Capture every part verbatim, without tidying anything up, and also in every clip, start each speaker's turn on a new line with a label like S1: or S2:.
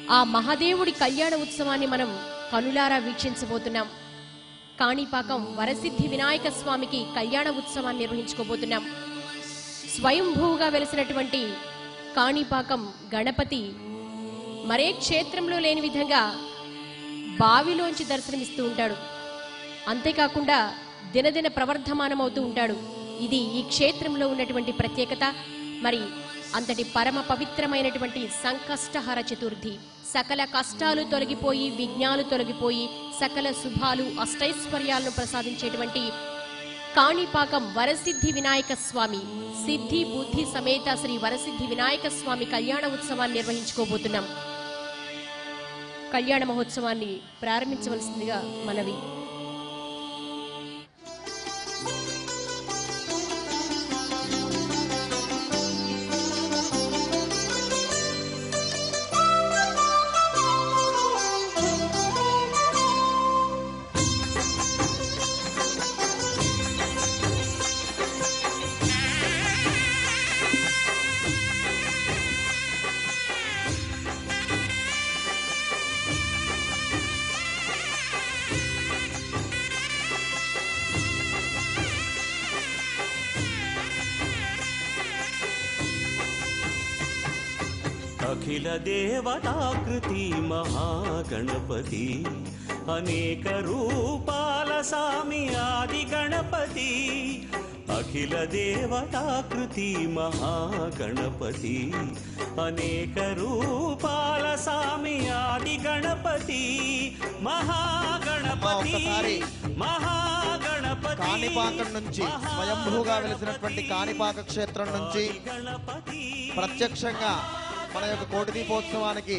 S1: ఆ మహాదేవుడి కళ్యాణ ఉత్సవాన్ని మనం కనులారా వీక్షించబోతున్నాం. కాణిపాకం వరసిద్ధి వినాయక స్వామికి కళ్యాణ ఉత్సవాన్ని నిర్వహించుకోబోతున్నాం. స్వయంభూగా వెలిసినటువంటి కాణిపాకం గణపతి మరే క్షేత్రంలో లేని విధంగా బావిలోంచి దర్శనమిస్తూ ఉంటాడు. అంతేకాకుండా దినదిన ప్రవర్ధమానమవుతూ ఉంటాడు. ఇది ఈ క్షేత్రంలో ఉన్నటువంటి ప్రత్యేకత. మరి అంతటి పరమ పవిత్రమైనటువంటి సంకష్టహర చతుర్థి, సకల కష్టాలు తొలగిపోయి విఘ్నాలు తొలగిపోయి సకల శుభాలు అష్టైశ్వర్యాలను ప్రసాదించేటువంటి కాణిపాకం వరసిద్ధి వినాయక స్వామి సిద్ధి బుద్ధి సమేత శ్రీ వరసిద్ధి వినాయక స్వామి కళ్యాణ ఉత్సవాన్ని నిర్వహించుకోబోతున్నాం. కళ్యాణ మహోత్సవాన్ని ప్రారంభించవలసిందిగా మనవి.
S2: అఖిల దేవతాకృతి మహాగణపతి అనేక రూపాల సామి ఆది గణపతి. అఖిల దేవతాకృతి మహాగణపతి అనేక రూపాల సామి ఆది గణపతి. మహాగణపతి మహాగణపతి
S3: కాణిపాకం నుంచి స్వయంభూగా వెలిసినటువంటి కాణిపాక క్షేత్రం నుంచి ప్రత్యక్షంగా మన యొక్క కోటి దీపోత్సవానికి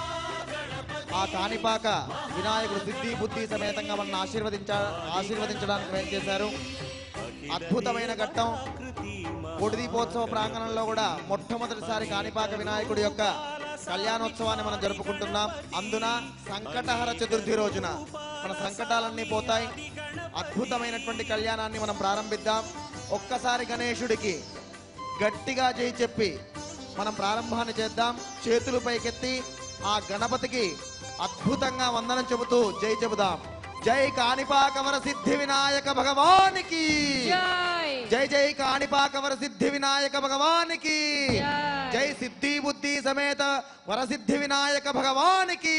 S3: ఆ కాణిపాక వినాయకుడు సిద్ధి బుద్ధి సమేతంగా మనల్ని ఆశీర్వదించ ఆశీర్వదించడానికి ఏం చేశారు. అద్భుతమైన ఘట్టం. కోటి దీపోత్సవ ప్రాంగణంలో కూడా మొట్టమొదటిసారి కాణిపాక వినాయకుడి యొక్క కళ్యాణోత్సవాన్ని మనం జరుపుకుంటున్నాం. అందున సంకటహర చతుర్థి రోజున మన సంకటాలన్నీ పోతాయి. అద్భుతమైనటువంటి కళ్యాణాన్ని మనం ప్రారంభిద్దాం. ఒక్కసారి గణేశుడికి గట్టిగా జై చెప్పి మనం ప్రారంభాన్ని చేద్దాం. చేతులు పైకెత్తి ఆ గణపతికి అద్భుతంగా వందనం చెబుతూ జై చెబుదాం. జై కాణిపాక వరసిద్ధి వినాయక భగవానికి జై. జై కాణిపాక వరసిద్ధి వినాయక భగవానికి జై. సిద్ధి బుద్ధి సమేత వరసిద్ధి వినాయక భగవానికి.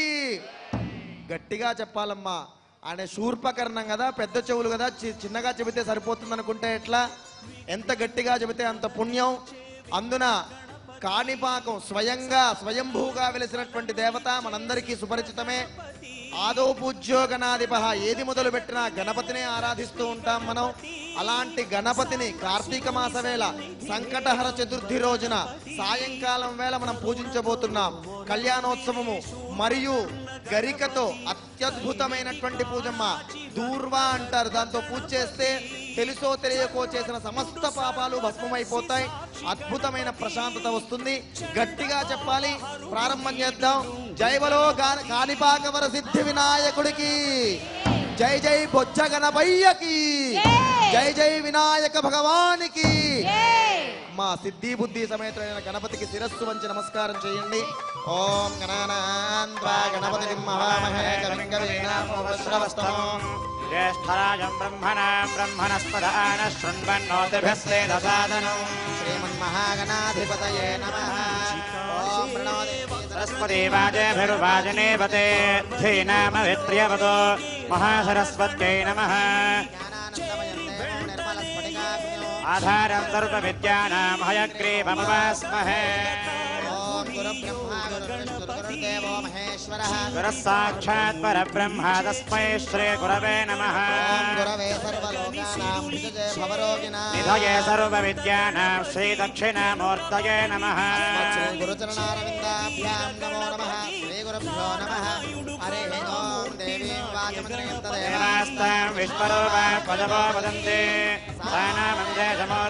S3: గట్టిగా చెప్పాలమ్మా. ఆయన శూర్పకర్ణం కదా, పెద్ద చెవులు కదా, చిన్నగా చెబితే సరిపోతుంది అనుకుంటే ఎట్లా? ఎంత గట్టిగా చెబితే అంత పుణ్యం. అందున కాణిపాకం స్వయంగా స్వయంభూగా వెలిసినటువంటి దేవత మనందరికీ సుపరిచితమే. ఆదో పూజ్యోగణాధిప, ఏది మొదలు పెట్టినా గణపతినే ఆరాధిస్తూ ఉంటాం మనం. అలాంటి గణపతిని కార్తీక మాస వేళ సంకటహర చతుర్థి రోజున సాయంకాలం వేళ మనం పూజించబోతున్నాం. కళ్యాణోత్సవము మరియు గరికతో అత్యద్భుతమైనటువంటి పూజమ్మ. దూర్వా అంటారు. దాంతో పూజ చేస్తే తెలుసో తెలియకో చేసిన సమస్త పాపాలు భస్మమైపోతాయి. అద్భుతమైన ప్రశాంతత వస్తుంది. గట్టిగా చెప్పాలి. ప్రారంభం చేద్దాం. జై బలో కాణిపాక వరసిద్ధి వినాయకుడికి జై. జై బొజ్జ గణపయ్యకి జై. జై వినాయక భగవానికి. మా సిద్ధి బుద్ధి సమేతమైన గణపతికి శిరస్సు వంచి నమస్కారం చేయండి. ఓం గణానాన్వా గణపతిం మహామహే కవిం కవీనాముపశ్రవస్తమం
S4: జ్యేష్ఠరాజం బ్రహ్మణాం బ్రహ్మణస్పదాన శృణ్వన్నోతిభిస్సే దదాదనం
S3: శ్రీమన్మహాగణాధిపతయే నమః. ఓం ప్రణో
S4: సరస్వతీ వాజేభిర్వాజనేపతే ధీనామవిత్ర్యవదో మహాసరస్వత్యై నమః. ఆధారం సర్వవిద్యానాం హయగ్రీవముపాస్మహే. గురః సాక్షాత్ పరబ్రహ్మ తస్మై శ్రీ గురవే నమః. నిధయే సర్వవిద్యానాం శ్రీ దక్షిణామూర్తయే నమః. విశ్వరూపా పదవో వదంతే స్థానామందే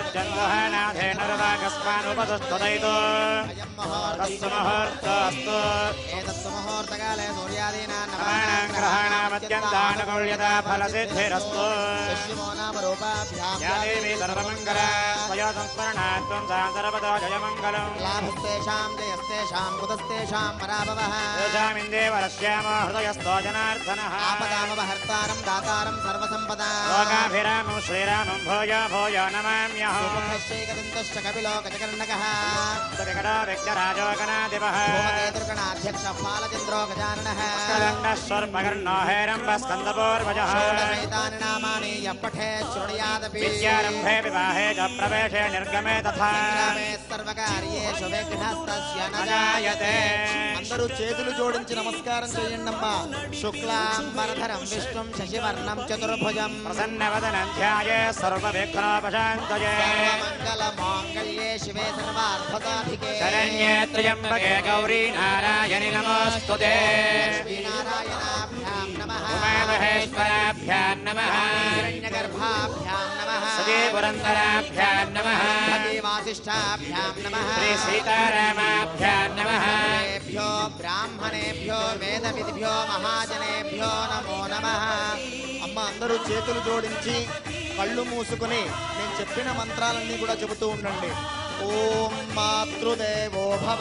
S4: సమూర్జన్వహనాథేనుర్వాగస్మానుపదుస్తుదైతో తస్సు ముహూర్తోऽस्तु
S3: ఏతస్సు ముహూర్తకాలే సూర్యాదీనాం
S4: నవానాం గ్రహాణామత్యంతానుకూల్యతా ఫలసిద్ధిరస్తు
S3: పశ్చిమో నామ రూపాభ్యాం
S4: యా దేవీ సర్వమంగళా త్వయా సంస్మరణాత్వం సా సర్వదా జయమంగళం
S3: లాభస్తేషాం జయస్తేషాం కుతస్తేషాం పరాభవః
S4: తేషామిందేవరస్యామో హృదయస్థో జనార్దనః
S3: ఆపదామపహర్తారం దాతారం సర్వసంపదా
S4: లోకాభిరామం శ్రీరామం భూయో భూయో నమామ్యహం
S3: సుముఖశ్చైకదంతశ్చ కపిలో గజకర్ణకః
S4: వికటో వ్యక్తరాజో గణాధిపః
S3: భూమకేతుర్గణాధ్యక్ష పాలచంద్రో గజాననః
S4: కదండస్వర్పకర్ణో హేరంబస్కందపూర్వజः
S3: షోడశైతాని నామాని యః పఠేత్ శృణుయాదపి
S4: విద్యారంభే వివాహే చ ప్రవేశే నిర్గమే తథా
S3: సంగ్రామే సర్వకార్యేషు విఘ్నస్తస్య న
S4: జాయతే.
S3: అందరూ చేతులు జోడించి నమస్కారం చేయండమ్మా. శుక్లాంబరధరం విష్ణుం శశివర్ణం చతుర్భుజం
S4: ప్రసన్నవదనం ధ్యాయే సర్వవిఘ్నోపశాంతయే
S3: సర్వమంగళ మాంగళ్యే శివే సర్వార్థసాధికే
S4: శరణ్యే త్ర్యంబకే గౌరీ నారాయణి నమోస్తుతే
S3: లక్ష్మీనారాయణాభ్యాం నమః
S4: ఉమామహేశ్వరాభ్యాం నమః
S3: హిరణ్యగర్భాభ్యాం నమః
S4: సజీ పురంధరాభ్యాం నమః
S3: వాసిష్ఠాభ్యాం నమః
S4: శ్రీ సీతారామాభ్యాం నమః
S3: ేభ్యో బ్రాహ్మణేభ్యో వేదవిధిభ్యో మహాజనేభ్యో నమో నమః. అమ్మ అందరూ చేతులు జోడించి కళ్ళు మూసుకుని నేను చెప్పిన మంత్రాలన్నీ కూడా చెబుతూ ఉండండి. ఓం మాతృదేవో భవ.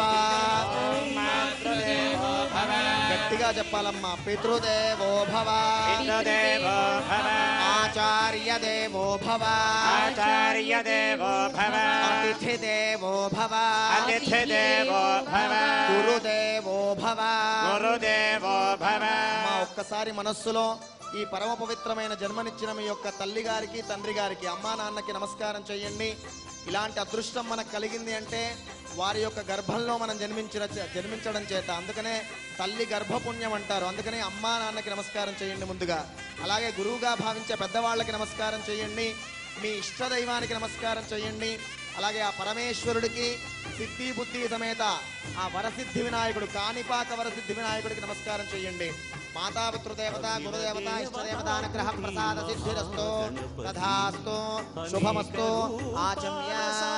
S3: గట్టిగా చెప్పాలమ్మా. పితృదేవో భవ.
S4: పితృదేవో భవ
S3: ఆచార్య దేవో భవ.
S4: ఆచార్య దేవో భవ
S3: అతిథిదేవో భవ.
S4: అతిథిదేవో భవ
S3: గురుదేవో భవ.
S4: గురుదేవో భవ.
S3: మా ఒక్కసారి మనస్సులో ఈ పరమ పవిత్రమైన జన్మనిచ్చిన మీ యొక్క తల్లి గారికి తండ్రి గారికి అమ్మా నాన్నకి నమస్కారం చేయండి. ఇలాంటి అదృష్టం మనకు కలిగింది అంటే వారి యొక్క గర్భంలో మనం జన్మించిన జన్మించడం చేత. అందుకనే తల్లి గర్భపుణ్యం అంటారు. అందుకనే అమ్మా నాన్నకి నమస్కారం చేయండి ముందుగా. అలాగే గురువుగా భావించే పెద్దవాళ్ళకి నమస్కారం చేయండి. మీ ఇష్టదైవానికి నమస్కారం చేయండి. అలాగే ఆ పరమేశ్వరుడికి సిద్ధి బుద్ధి సమేత ఆ వరసిద్ధి వినాయకుడు కాణిపాక వరసిద్ధి వినాయకుడికి నమస్కారం చేయండి. మాతాపితృదేవత గురుదేవత ఇష్టదేవత అనుగ్రహ ప్రసాద సిద్ధిరస్తు తథాస్తు శుభమస్తు. ఆచమ్య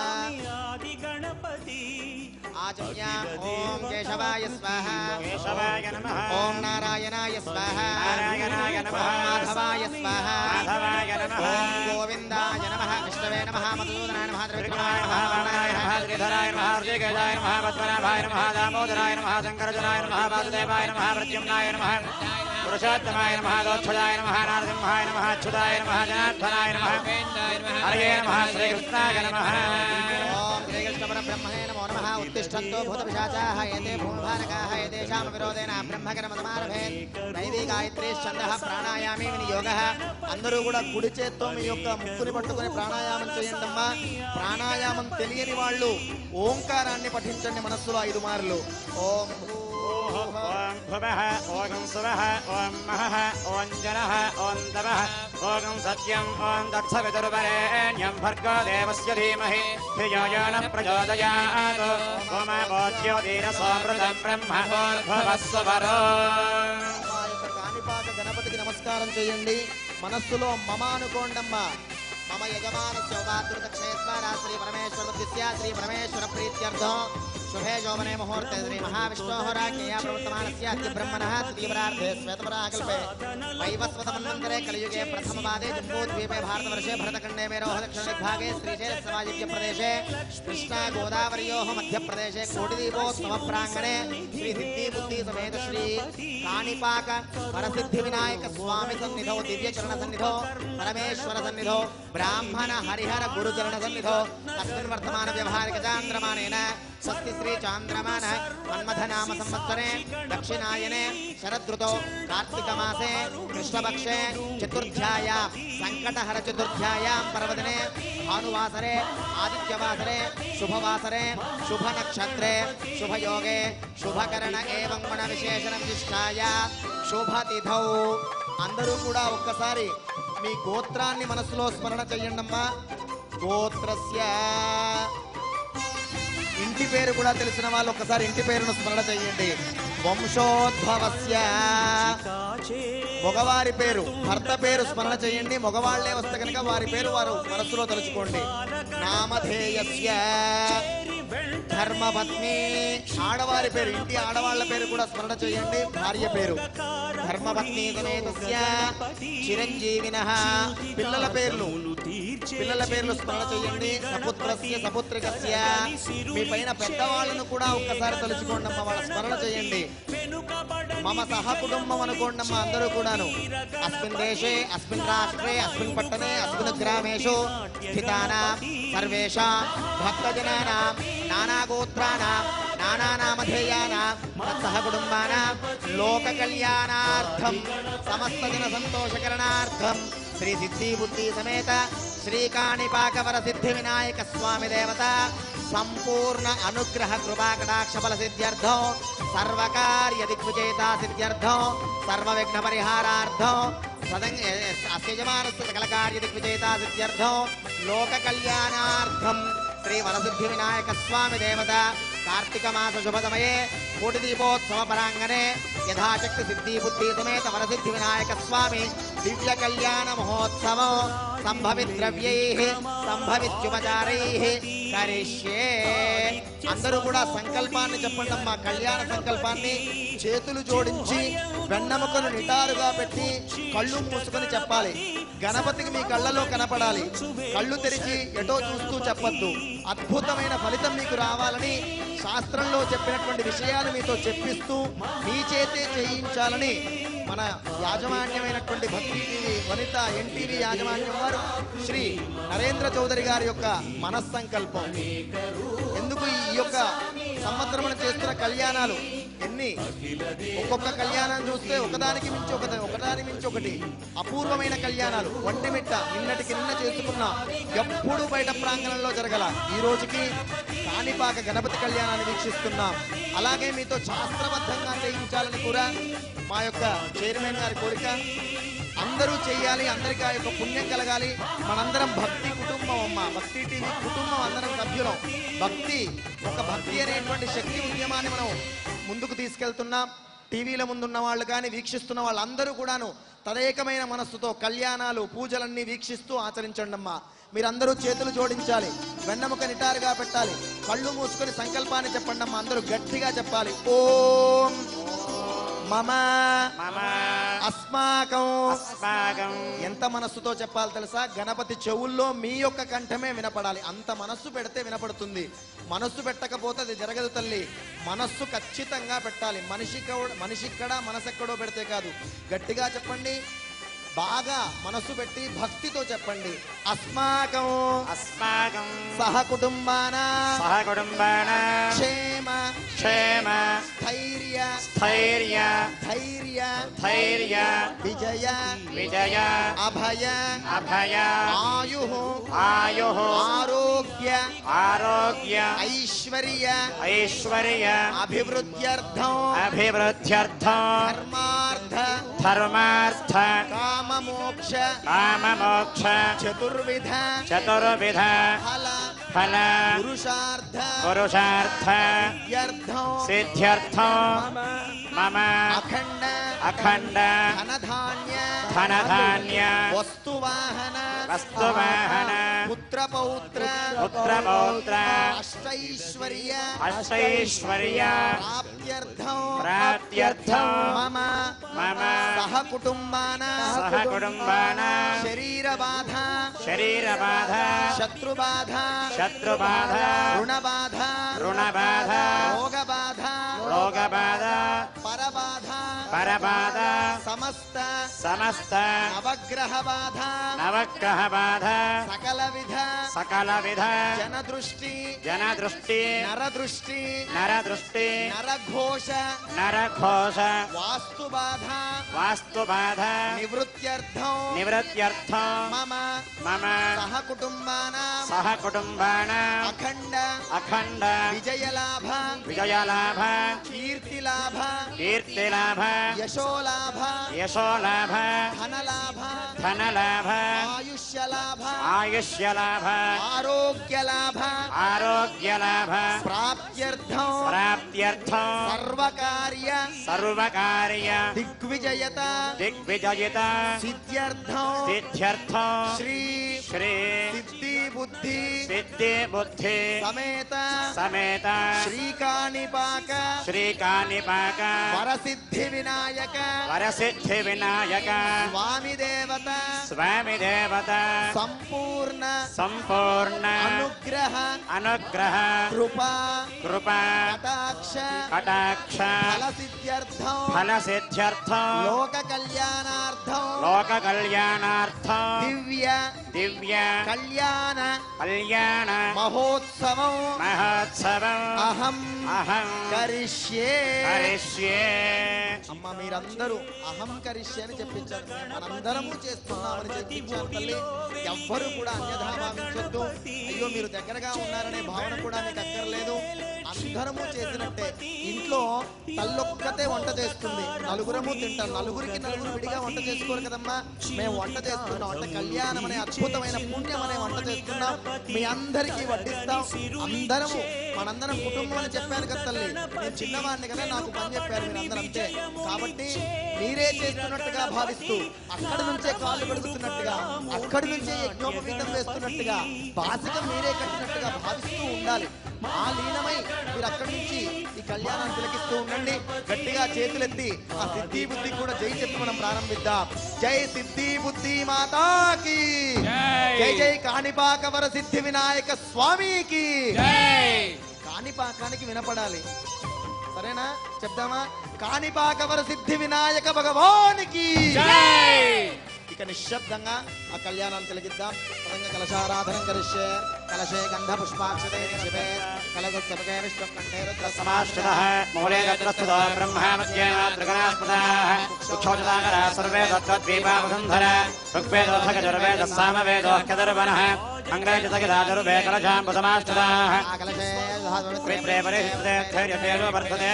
S3: ఆచమ్య. ఓం కేశవాయ స్వాహ.
S4: కేశవాయ నమః.
S3: ఓం నారాయణాయ స్వాహ.
S4: నారాయణాయ నమః.
S3: ఓం మాధవాయ స్వాహ.
S4: మాధవాయ నమః.
S3: ఓం గోవిందాయ నమః. విష్ణవే నమః. మధుసూదనాయ నమః.
S4: త్రివిక్రమాయ నమః. వామనాయ నమః. శ్రీధరాయ నమః. ఋషికేశాయ నమః. పద్మనాభాయ నమః. దామోదరాయ నమః. శంకరజనాయ నమః. వాసుదేవాయ నమః. ప్రద్యుమ్నాయ నమః. పురుషోత్తమాయ నమః. దోక్షజాయ నమః. నారసింహాయ నమః. అచ్యుతాయ నమః. జనార్దనాయ నమః. హరయే నమః. శ్రీకృష్ణాయ నమః.
S3: ఓం శ్రీకృష్ణ పరబ్రహ్మణే నమో నమః. ఉత్తిష్టంతో భూతపిశాచాః ఏతే భూమిభారకాః ఏతేషాం విరోధేన బ్రహ్మకర్మసమారభేత్. దైవీ గాయత్రీ ఛందః ప్రాణాయామే వినియోగః. అందరూ కూడా కుడి చేత్తో మీ యొక్క ముక్కుని పట్టుకొని ప్రాణాయామం చేయండి అమ్మా. ప్రాణాయామం తెలియని వాళ్ళు ఓంకారాన్ని పఠించండి మనస్సులో ఐదు మార్లు. ఓం
S4: ఓం భువః ఓం సువః ఓం మహః ఓం జనః ఓం తమః ఓం సత్యం ఓం దక్షవితుర్వరేణ్యం భర్గో దేవస్య ధీమహి ధియో యో నః ప్రచోదయాత్. ఓమో జ్యోతిరసోమృతం బ్రహ్మ భూర్భువస్సువరో.
S3: మా యొక్క కాణిపాక గణపతికి నమస్కారం చేయండి. మనస్సులో మమ అనుకోండమ్మా. మమ యజమానస్య ఉదాతృతక్షేత్వారా శ్రీ పరమేశ్వర బుద్ధిస్య శ్రీ పరమేశ్వర ప్రీత్యర్థం శుభే శోభనే ముహూర్తే శ్రీ మహావిష్ణోః రాజ్ఞయా ప్రవర్తమానస్య అద్య బ్రహ్మణః తృతీయపరార్ధే శ్వేతపరాకల్పే వైవస్వతమన్వంతరే కలియుగే ప్రథమపాదే జంబూద్వీపే భారతవర్షే భరతఖण्डे मेरोः दक्षिणदिग्भागे श्रीशैलसमाजित्य प्रदेशे कृष्णा गोदावर्योः मध्यप्रदेशे कोटिदीपोत्सवप्राङ्गणे श्री सिद्धि बुद्धि समेत श्री काणिपाक वरसिद्धि विनायक स्वामी सन्निधौ दिव्यचरण सन्निधौ परमेश्वर सन्निधौ ब्राह्मण हरिहर गुरुचरण सन्निधौ अस्मिन् वर्तमान व्यवहारिक चान्द्रमानेन स्वस्ति श्री चान्द्रमान मन्मथ नाम संवत्सरे दक्षिणायने शरदृतौ कार्तिक मासे कृष्णपक्षे चतुर्थ्यायां संकटहर चतुर्थ्यायां पर्वदिने भानुवासरे आदित्यवासरे शुभवासरे शुभ नक्षत्रे शुभ योगे शुभकरण एवं गुण विशेषण विशिष्टाय शुभ तिथौ. అందరూ కూడా ఒక్కసారి మీ గోత్రాన్ని మనసులో స్మరణ చేయండమ్మా. గోత్రస్య ఇంటి పేరు కూడా తెలిసిన వాళ్ళు ఒక్కసారి ఇంటి పేరును స్మరణ చేయండి. వంశోద్భవస్య మగవారి పేరు, భర్త పేరు స్మరణ చేయండి. మగవాళ్లే వస్తే కనుక వారి పేరు వారు మనస్సులో తలుచుకోండి. నామధేయస్య ధర్మపత్ని, ఆడవారి పేరు, ఇంటి ఆడవాళ్ల పేరు కూడా స్మరణ చేయండి. భార్య పేరు ధర్మపత్ని సమేతస్య చిరంజీవినః, పిల్లల పేర్లు పిల్లల పేర్లు స్మరణ చేయండి. సపుత్రస్య సపుత్రికస్య, మీ పైన పెద్దవాళ్ళను కూడా ఒక్కసారి తలుచుకోండి అమ్మ, వాళ్ళ స్మరణ చేయండి. మమ సహ కుటుంబం అనుకోండి అమ్మ అందరూ కూడాను. అస్మిన్ దేశే అస్మిన్ రాష్ట్రే అస్మిన్ పట్టణే అస్మిన్ గ్రామేషు స్థితానాం సర్వేషాం భక్తజనానాం నానాగోత్రానాం నానానామధేయానాం సహ కుటుంబానాం లోక కళ్యాణార్థం సమస్త జన సంతోషకరణార్థం శ్రీ సిద్ధి బుద్ధి సమేత శ్రీ కాణిపాక వర సిద్ధి వినాయక స్వామి దేవత సంపూర్ణ అనుగ్రహ కృపా కటాక్ష ఫల సిద్ధ్యర్థం సర్వకార్య దిగ్విజేతా సిద్ధ్యర్థం సర్వ విఘ్న పరిహారార్థం అస్యజమానస్య సకల కార్య దిగ్విజేతా సిద్ధ్యర్థం లోక కళ్యాణార్థం శ్రీ వరసిద్ధి వినాయక స్వామి దేవత కార్తీక మాస శుభసమయే కోటి దీపోత్సవ పరాంగణే యథాశక్తి సిద్ధి బుద్ధి సమేత వరసిద్ధి వినాయక స్వామి దివ్య కళ్యాణ మహోత్సవం సంభవిత్ ద్రవ్యైః సంభవిత్యుపచారైః కరిష్యే. అందరూ కూడా సంకల్పాన్ని చెప్పండి అమ్మా. కళ్యాణ సంకల్పాన్ని చేతులు జోడించి వెన్నముకను నిటారుగా పెట్టి కళ్ళు మూసుకొని చెప్పాలి. గణపతికి మీ కళ్ళలో కనపడాలి. కళ్ళు తెరిచి ఎటో చూస్తూ చెప్పొద్దు. అద్భుతమైన ఫలితం మీకు రావాలని శాస్త్రంలో చెప్పినటువంటి విషయాలు మీతో చెప్పిస్తూ మీ చేతే చేయించాలని మన యాజమాన్యమైనటువంటి భక్తి టీవీ వనిత ఎన్టీవీ యాజమాన్యం వారు శ్రీ నరేంద్ర చౌదరి గారి యొక్క మనస్సంకల్పం. ఎందుకు ఈ యొక్క సంవత్సరం చేస్తున్న కళ్యాణాలు ఎన్ని, ఒక్కొక్క కళ్యాణం చూస్తే ఒకదానికి మించి ఒకటి ఒకదాని మించి ఒకటి అపూర్వమైన కళ్యాణాలు. ఒంటిమిట్ట నిన్నటికి నిన్న చేసుకున్న ఎప్పుడు బయట ప్రాంగణంలో జరగల ఈ రోజుకి కాణిపాక గణపతి కళ్యాణాన్ని వీక్షిస్తున్నాం. అలాగే మీతో శాస్త్రబద్ధంగా చేయించాలని కూడా మా యొక్క చైర్మన్ గారి కోరిక. అందరూ చేయాలి, అందరికీ ఆ యొక్క పుణ్యం కలగాలి. మనందరం భక్తి కుటుంబం అమ్మ, భక్తి టీవీ కుటుంబం అందరం సభ్యులం. భక్తి ఒక భక్తి అనేటువంటి శక్తి ఉద్యమాన్ని మనం ముందుకు తీసుకెళ్తున్నాం. టీవీల ముందున్న వాళ్ళు కానీ వీక్షిస్తున్న వాళ్ళందరూ కూడాను తదేకమైన మనస్సుతో కళ్యాణాలు పూజలన్నీ వీక్షిస్తూ ఆచరించండి అమ్మా. మీరందరూ చేతులు జోడించాలి, వెన్నముక నిటారుగా పెట్టాలి, కళ్ళు మూసుకొని సంకల్పాన్ని చెప్పండి అమ్మా. అందరూ గట్టిగా చెప్పాలి. ఓం మమ అస్మాకం. ఎంత మనస్సుతో చెప్పాలి తెలుసా? గణపతి చెవుల్లో మీ యొక్క కంఠమే వినపడాలి. అంత మనస్సు పెడితే వినపడుతుంది. మనస్సు పెట్టకపోతే అది జరగదు తల్లి. మనస్సు ఖచ్చితంగా పెట్టాలి. మనిషి మనిషి ఇక్కడ మనసు ఎక్కడో పెడితే కాదు. గట్టిగా చెప్పండి, బాగా మనస్సు పెట్టి భక్తితో చెప్పండి. అస్మాకం
S4: అస్మాకం
S3: సహ కుటుంబాన
S4: సహ కుటుంబాన
S3: క్షేమ
S4: క్షేమ
S3: స్థైర్య
S4: స్థైర్య
S3: ధైర్య
S4: ధైర్య
S3: విజయ
S4: విజయ
S3: అభయ
S4: అభయ
S3: ఆయు
S4: ఆయు
S3: ఆరోగ్య
S4: ఆరోగ్య
S3: ఐశ్వర్య
S4: ఐశ్వర్య
S3: అభివృద్ధ్యర్థం
S4: అభివృద్ధ్యర్థం
S3: ధర్మార్థ
S4: ధర్మార్థ
S3: కామమోక్ష
S4: కామమోక్ష
S3: చతుర్విధ
S4: చతుర్విధ
S3: ఫల
S4: ఫల
S3: పురుషార్థ
S4: పురుషార్థ
S3: సిద్ధ్యర్థం
S4: సిద్ధ్యర్థం మమ
S3: అఖండ
S4: అఖండ
S3: ధనధాన్య
S4: ధనధాన్య
S3: వస్తువాహన
S4: వస్తువాహన
S3: పుత్రపౌత్ర
S4: పుత్రపౌత్ర
S3: అష్టైశ్వర్య
S4: అష్టైశ్వర్య
S3: ప్రాప్త్యర్థం
S4: ప్రాప్త్యర్థం
S3: మమ
S4: మమ
S3: సహ కుటుంబాన
S4: సహ కుటుంబాన
S3: శరీర బాధ
S4: శరీర బాధ
S3: శత్రుబాధ
S4: శత్రుబాధ
S3: రుణబాధ
S4: రుణబాధ
S3: రోగ బాధ
S4: రోగ బాధ
S3: పరబాధ
S4: పరబాధ
S3: సమస్త
S4: సమస్త
S3: నవగ్రహ బాధ
S4: నవగ్రహ బాధ
S3: సకల విధ
S4: సకల విధ
S3: జన దృష్టి
S4: జన దృష్టి
S3: నర దృష్టి
S4: నర దృష్టి
S3: నరఘోష
S4: నరఘోష
S3: వాస్తు బాధ
S4: వాస్తు బాధ
S3: నివృత్త్యర్థం
S4: నివృత్త్యర్థం
S3: మమ
S4: మమ
S3: సహ కుటుంబాన
S4: సహ కుటుంబాన
S3: అఖండ
S4: అఖండ
S3: విజయలాభ
S4: విజయలాభ
S3: కీర్తిలాభ
S4: కీర్తిలాభ
S3: యశోలాభ
S4: యశోలాభ
S3: ధనలాభ
S4: ధనలాభ
S3: ఆయుష్యలాభ
S4: ఆయుష్యలాభ
S3: ఆరోగ్యలాభ
S4: ఆరోగ్యలాభ
S3: ప్రాప్త్యర్థం
S4: ప్రాప్త్యర్థం
S3: సర్వకార్య
S4: సర్వకార్య
S3: దిగ్విజయత
S4: దిగ్విజయిత
S3: సిద్ధ్యర్థం
S4: సిద్ధ్యర్థం
S3: శ్రీ
S4: శ్రీ
S3: సిద్ధి బుద్ధి
S4: సిద్ధి బుద్ధి
S3: సమేత
S4: సమేత
S3: శ్రీకాణిపాక
S4: శ్రీకాణిపాక
S3: వరసిద్ధి వినాయక
S4: వరసిద్ధి వినాయక
S3: స్వామి దేవత
S4: స్వామి దేవత
S3: సంపూర్ణ
S4: సంపూర్ణ
S3: అనుగ్రహ
S4: అనుగ్రహ
S3: కృపా
S4: కృపా
S3: కటాక్ష
S4: కటాక్ష
S3: ఫల సిద్ధ్యర్థం
S4: ఫల సిద్ధ్యర్థం
S3: లోక కళ్యాణార్థం
S4: లోక కళ్యాణార్థం
S3: దివ్య
S4: దివ్య
S3: కళ్యాణ
S4: కళ్యాణ
S3: మహోత్సవం
S4: మహోత్సవం
S3: అహం
S4: అహం
S3: కరిష్యే
S4: కరిష్యే.
S3: అమ్మ మీరందరూ అహం కరిష్యే అని చెప్పించారు. మనందరము చేస్తున్నామని చెప్పించారు తల్లి. ఎవ్వరు కూడా అన్యథా భావించొద్దు. అయ్యో మీరు దగ్గరగా ఉన్నారనే భావన కూడా మీకు అక్కర్లేదు. అందరము చేసినట్టే. ఇంట్లో తల్లొక్కతే వంట చేస్తుంది, నలుగురము తింటాం. నలుగురికి నలుగురు విడిగా వంట చేసుకోరు కదమ్మా. మేము వంట చేస్తున్నాం అంటే కళ్యాణం అనే అద్భుతమైన పుణ్యం అనే వంట చేస్తున్నాం. మీ అందరికీ వడ్డిస్తాం. అందరము మనందరం కుటుంబం అని చెప్పాను కదా తల్లి. నేను చిన్నవాడిని కదా, నాకు పని చెప్పారు మీరందరూ అంతే. కాబట్టి మీరే చేస్తున్నట్టుగా భావిస్తూ, అక్కడి నుంచే కాళ్ళు పెడుతున్నట్టుగా, అక్కడి నుంచే యజ్ఞోపవీతం వేస్తున్నట్టుగా, బాసికం మీరే కట్టినట్టుగా భావిస్తూ ఉండాలి. ఆ లీనమై మీరు అక్కడి నుంచి ఈ కళ్యాణాన్ని తిలకిస్తూ ఉండండి. గట్టిగా చేతులెత్తి ఆ సిద్ధి బుద్ధి కూడా జై చెప్పి మనం ప్రారంభిద్దాం. జై సిద్ధి బుద్ధి మాతాకి, జై జై కాణిపాక వర సిద్ధి వినాయక స్వామికి. కాణిపాకానికి వినపడాలి, సరేనా? చెప్దామా? కాణిపాక వర సిద్ధి వినాయక భగవానికి. ఇక నిశ్శబ్దంగా ఆ కళ్యాణాన్ని తిలకిద్దాం. పదంగా కలశారాధనం కరిష్యే. కలశే గంధ పుష్పాక్షతే నిక్షిపే. కలగోత్సవకే విష్ణు కంఠే రుద్ర
S4: సమాశ్రితః మూలే తత్రస్థితో బ్రహ్మ మధ్యే త్రిగణాస్పదాః ఉక్షోజదాకరः సర్వే తత్వద్వీపావసుంధర ఋగ్వేదోऽథర్వవేద సామవేదోః కదర్వణः అంగ్రేజతగిదాజరువే కలశాంబుసమాశ్రితాః విప్రే పరిహితే ధైర్యతేజో వర్ధతే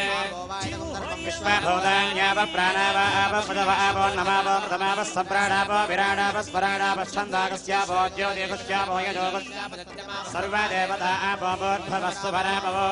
S4: విశ్వభూతాన్యావ ప్రాణావ ఆవ పదవ ఆవో నమావ ప్రథమావ సప్రాణావ విరాణావ స్వరాణావ ఛందాగస్యావో జ్యోతిషస్యావో యజోగస్యావ సర్వ దేవతా ఆపో భూర్భువస్సు పరాపవో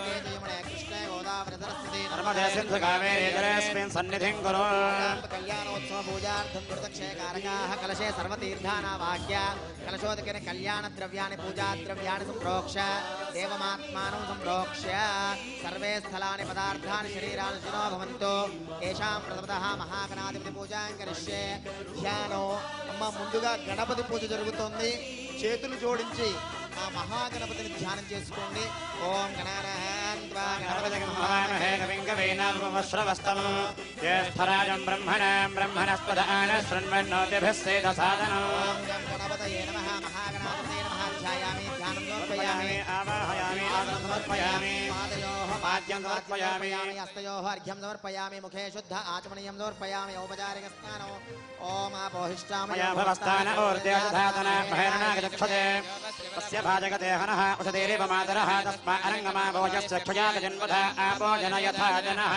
S4: నర్మదే సింధు కావేరీ జలేస్మిన్ సన్నిధిం కురు.
S3: కళ్యాణోత్సవ పూజార్థం దుర్దక్షేకారకాః కలశే సర్వతీర్థానావాహ్య కలశోదకేన కళ్యాణ ద్రవ్యాన్ని పూజా ద్రవ్యాన్ని సంప్రోక్ష దేవమాత్మానం సంప్రోక్ష సర్వే స్థలాని పదార్థాని శరీరాన్ని శినో భవంతు. ఏషాం ప్రథమతః మహాగణాధిపతి పూజాం కరిష్యే. ధ్యానం. అమ్మ ముందుగా గణపతి పూజ జరుగుతోంది. చేతులు జోడించి ఆ మహాగణపతిని ధ్యానం చేసుకోండి. ఓం గణానాన్వా గణపతిం
S4: మహామహే కవిం కవీనామశ్రవస్తమం జ్యేష్ఠరాజం బ్రహ్మణాం బ్రహ్మణస్పదాన శృణ్వన్నోతిభిः సేద సాధనం.
S3: ఓం గం గణపతయే నమః. మహాగణాధిపతయే నమః. ధ్యాయామి ధ్యానం సమర్పయామి.
S4: ఆవాహయామి ఆసనం సమర్పయామి
S3: పాదయోః
S4: పాద్యం సమర్పయామి.
S3: హస్తయోః అర్ఘ్యం సమర్పయామి. ముఖే శుద్ధ ఆచమనీయం సమర్పయామి. ఔపచారిక స్నానం. ఓం ఆపోహిష్టామయ
S4: మయా భవస్థాన ఊర్ధ్యోధాతన మహేరణాగచక్షతే తస్య భాజగతే హనః ఉషతేరేవ మాతరః తస్మా అరంగమా భోజస్య క్షయాగ జన్మధ ఆపో జన యథా జనః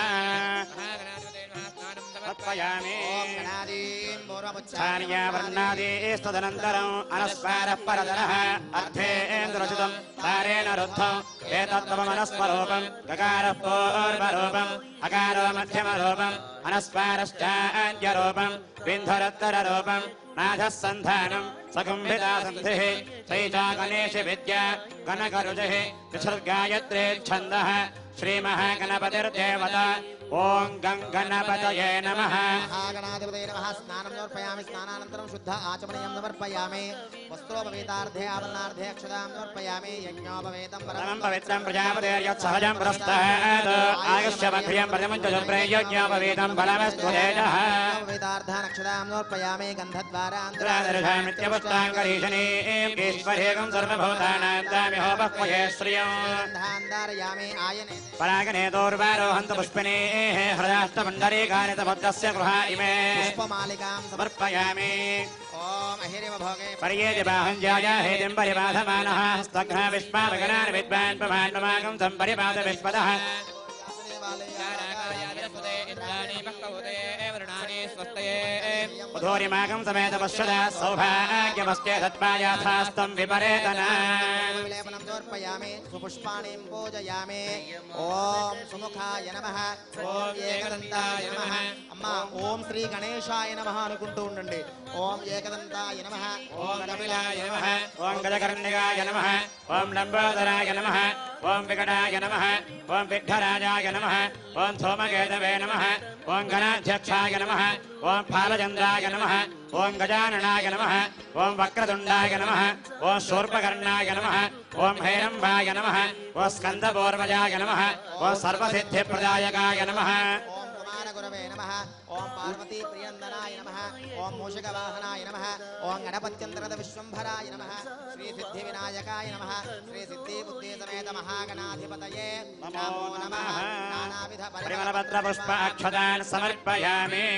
S4: సమర్పయామి.
S3: ఓం గణాదీం పూర్వముచ్చార్య
S4: వర్ణాదీస్తదనంతరం అనస్మారః పరదరః అర్థేంద్రచితం తారేణ రుద్ధం ఏతత్వమనస్వరూపం గకారః పూర్వరూపం అకారో మధ్యమరూపం అనస్మారశ్చాన్యరూపం బింధరోత్తరరూపం నాథः సంధానం సకుంభితా సంధిః చైతా గణేశ విద్యా గణకరుజః త్రిసర్గాయత్రే ఛందః శ్రీమహాగణపతిర్దేవత. ఓం గం గణపతయే నమః.
S3: మహాగణాధిపతయే నమః. స్నానం సమర్పయామి. స్నానానంతరం శుద్ధ ఆచమనీయం సమర్పయామి. వస్త్రోపవేతార్థే ఆభరణార్థే అక్షతాం సమర్పయామి. యజ్ఞోపవేతం
S4: పరమం పవిత్రం ప్రజాపతిర్యత్సహజం పురస్తాద్ ఆగస్య మధ్యం ప్రతిముంచ ప్రయోజ్ఞోపవేతం బలమస్తు తేజః.
S3: ఉపవేతార్థాన్ అక్షతాం సమర్పయామి. గంధద్వారాంతరాదర్శామి
S4: నిత్యపుష్టాంగరీషణీం ఈశ్వరేకం సర్వభూతానాం దామిహోపక్వయే శ్రియం.
S3: గంధాంధారయామి ఆయనే
S4: పరాగణే దౌర్వారోహంత పుష్పినే హృదాష్టమండరీకాని తమద్రస్య గృహ ఇమే
S3: పుష్పమాలికాం
S4: సమర్పయామి.
S3: ఓం అహిరివ భోగే
S4: పర్యేతి బాహం జాయ హేతిం పరిబాధమానః స్తగ్న విశ్వావగణాన్ విద్వాన్ ప్రమాణమాగం తం పరిబాధ విశ్వదః ఉదోరిమాగం సమేత పశ్యద సౌభాగ్యమస్తే తత్పాయాథాస్తం విపరేతనా
S3: విలేపనం సమర్పయామి సుపుష్పాణి పూజయామి ఓం సుముఖాయ నమః ఓం ఏకదంతాయ నమః అమ్మ ఓం శ్రీ గణేశాయ నమః అనుకుంటూ ఉండండి ఓం ఏకదంతాయ నమః
S4: ఓం కపిలాయ నమః ఓం గజకర్ణికాయ నమః ఓం లంబోదరాయ నమః ఓం వికటాయ నమః ఓం విఠ్ఠరాజాయ నమః ఓం సోమకేతవే నమః ఓం గణాధ్యక్షాయ నమః ఓం ఫాలచంద్రాయ నమః ఓం గజాననాయ నమః ఓం వక్రతుండాయ నమః ఓం శూర్పకర్ణాయ నమః ఓం హైరంబాయ నమః ఓం స్కందపూర్వజాయ నమః ఓం సర్వసిద్ధిప్రదాయకాయ నమః
S3: ఓం కుమారగురవే నమః ఓం పార్వతీ ప్రియందనాయ నమః ఓం మూషికవాహనాయ నమః ఓం గణపత్యంతరద విశ్వంభరాయ నమః శ్రీ సిద్ధి వినాయకాయ నమః శ్రీ సిద్ధి బుద్ధి సమేత మహాగణాధిపతయే నమో నమః నానావిధ
S4: పరిమళపత్ర పుష్పాక్షతాన్ సమర్పయామి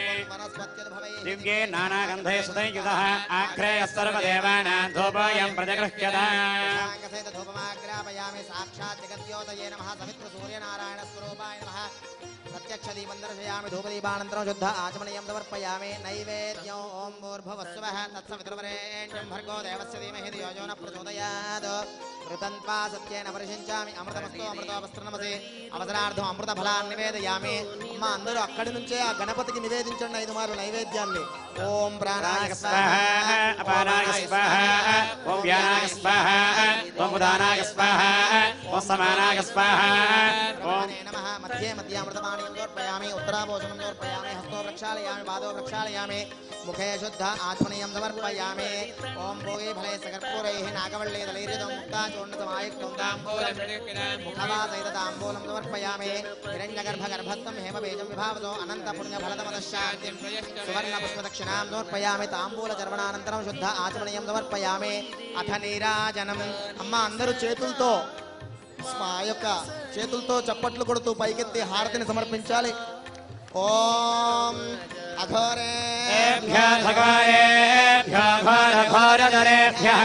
S4: దివ్యే నానాగంధే సుతయుధః ఆగ్రేయ సర్వదేవానాం ధూపోయం ప్రతిగృహ్యతాం
S3: ధూపమాగ్రాపయామి సాక్షాత్ జగద్యోతయే నమః సవిత్ర సూర్యనారాయణ స్వరూపాయ నమః ప్రత్యక్షదీపందర్శయామి ధూపదీపానంతరం శుద్ధ ఆచమనీయం సమర్పయామి నైవేద్యం ఓం భూర్భువస్సువః తత్సవితుర్వరేణ్యం భర్గో దేవస్య ధీమహి ధియో యో నః ప్రచోదయాత్ ఋతంత్వా సత్యేన పరిశించామి అమృతమస్తు అమృతోపస్త్రనమసి అవసరార్థం అమృత ఫలాన్ని నివేదయామి అమ్మ అందరూ అక్కడి నుంచే ఆ గణపతికి నివేదించండి ఐదు మార్లు నైవేద్యాన్ని ఓం ప్రాణాయ
S4: స్వాహ అపానాయ స్వాహ ఓం వ్యానాయ స్వాహ ఓం ఉదానాయ స్వాహ ఓం సమానాయ స్వాహ ఓం
S3: నమః మధ్యే మధ్యామృతమాణిం సమర్పయామి ఉత్తరాభోషణం సమర్పయామి హస్తో ప్రక్షాళయామి పాదో ప్రక్షాళయామి ముఖే శుద్ధ ఆచమనీయం సమర్పయామి ఓం భోగే ఫలే సకర్పూరైః నాగవల్lee దళైర్యుతం ముక్తాచూర్ణతమాయుక్తం తాంబూలం ముఖవాసైత తాంబూలం సమర్పయామి హిరణ్యగర్భగర్భస్థం హేమబీజం విభావతో అనంత పుణ్యఫలతమదశాంతిం సువర్ణ పుష్పదక్షిణాం సమర్పయామి తాంబూల చర్వణానంతరం శుద్ధ ఆచమనీయం సమర్పయామి అథ నీరాజనం అమ్మ అందరూ చేతులతో మా యొక్క చేతులతో చప్పట్లు కొడుతూ పైకెత్తి హారతిని సమర్పించాలి ఓం
S4: ఏభ్యః భగవాయేభ్యః ఘోరఘోరధరేభ్యః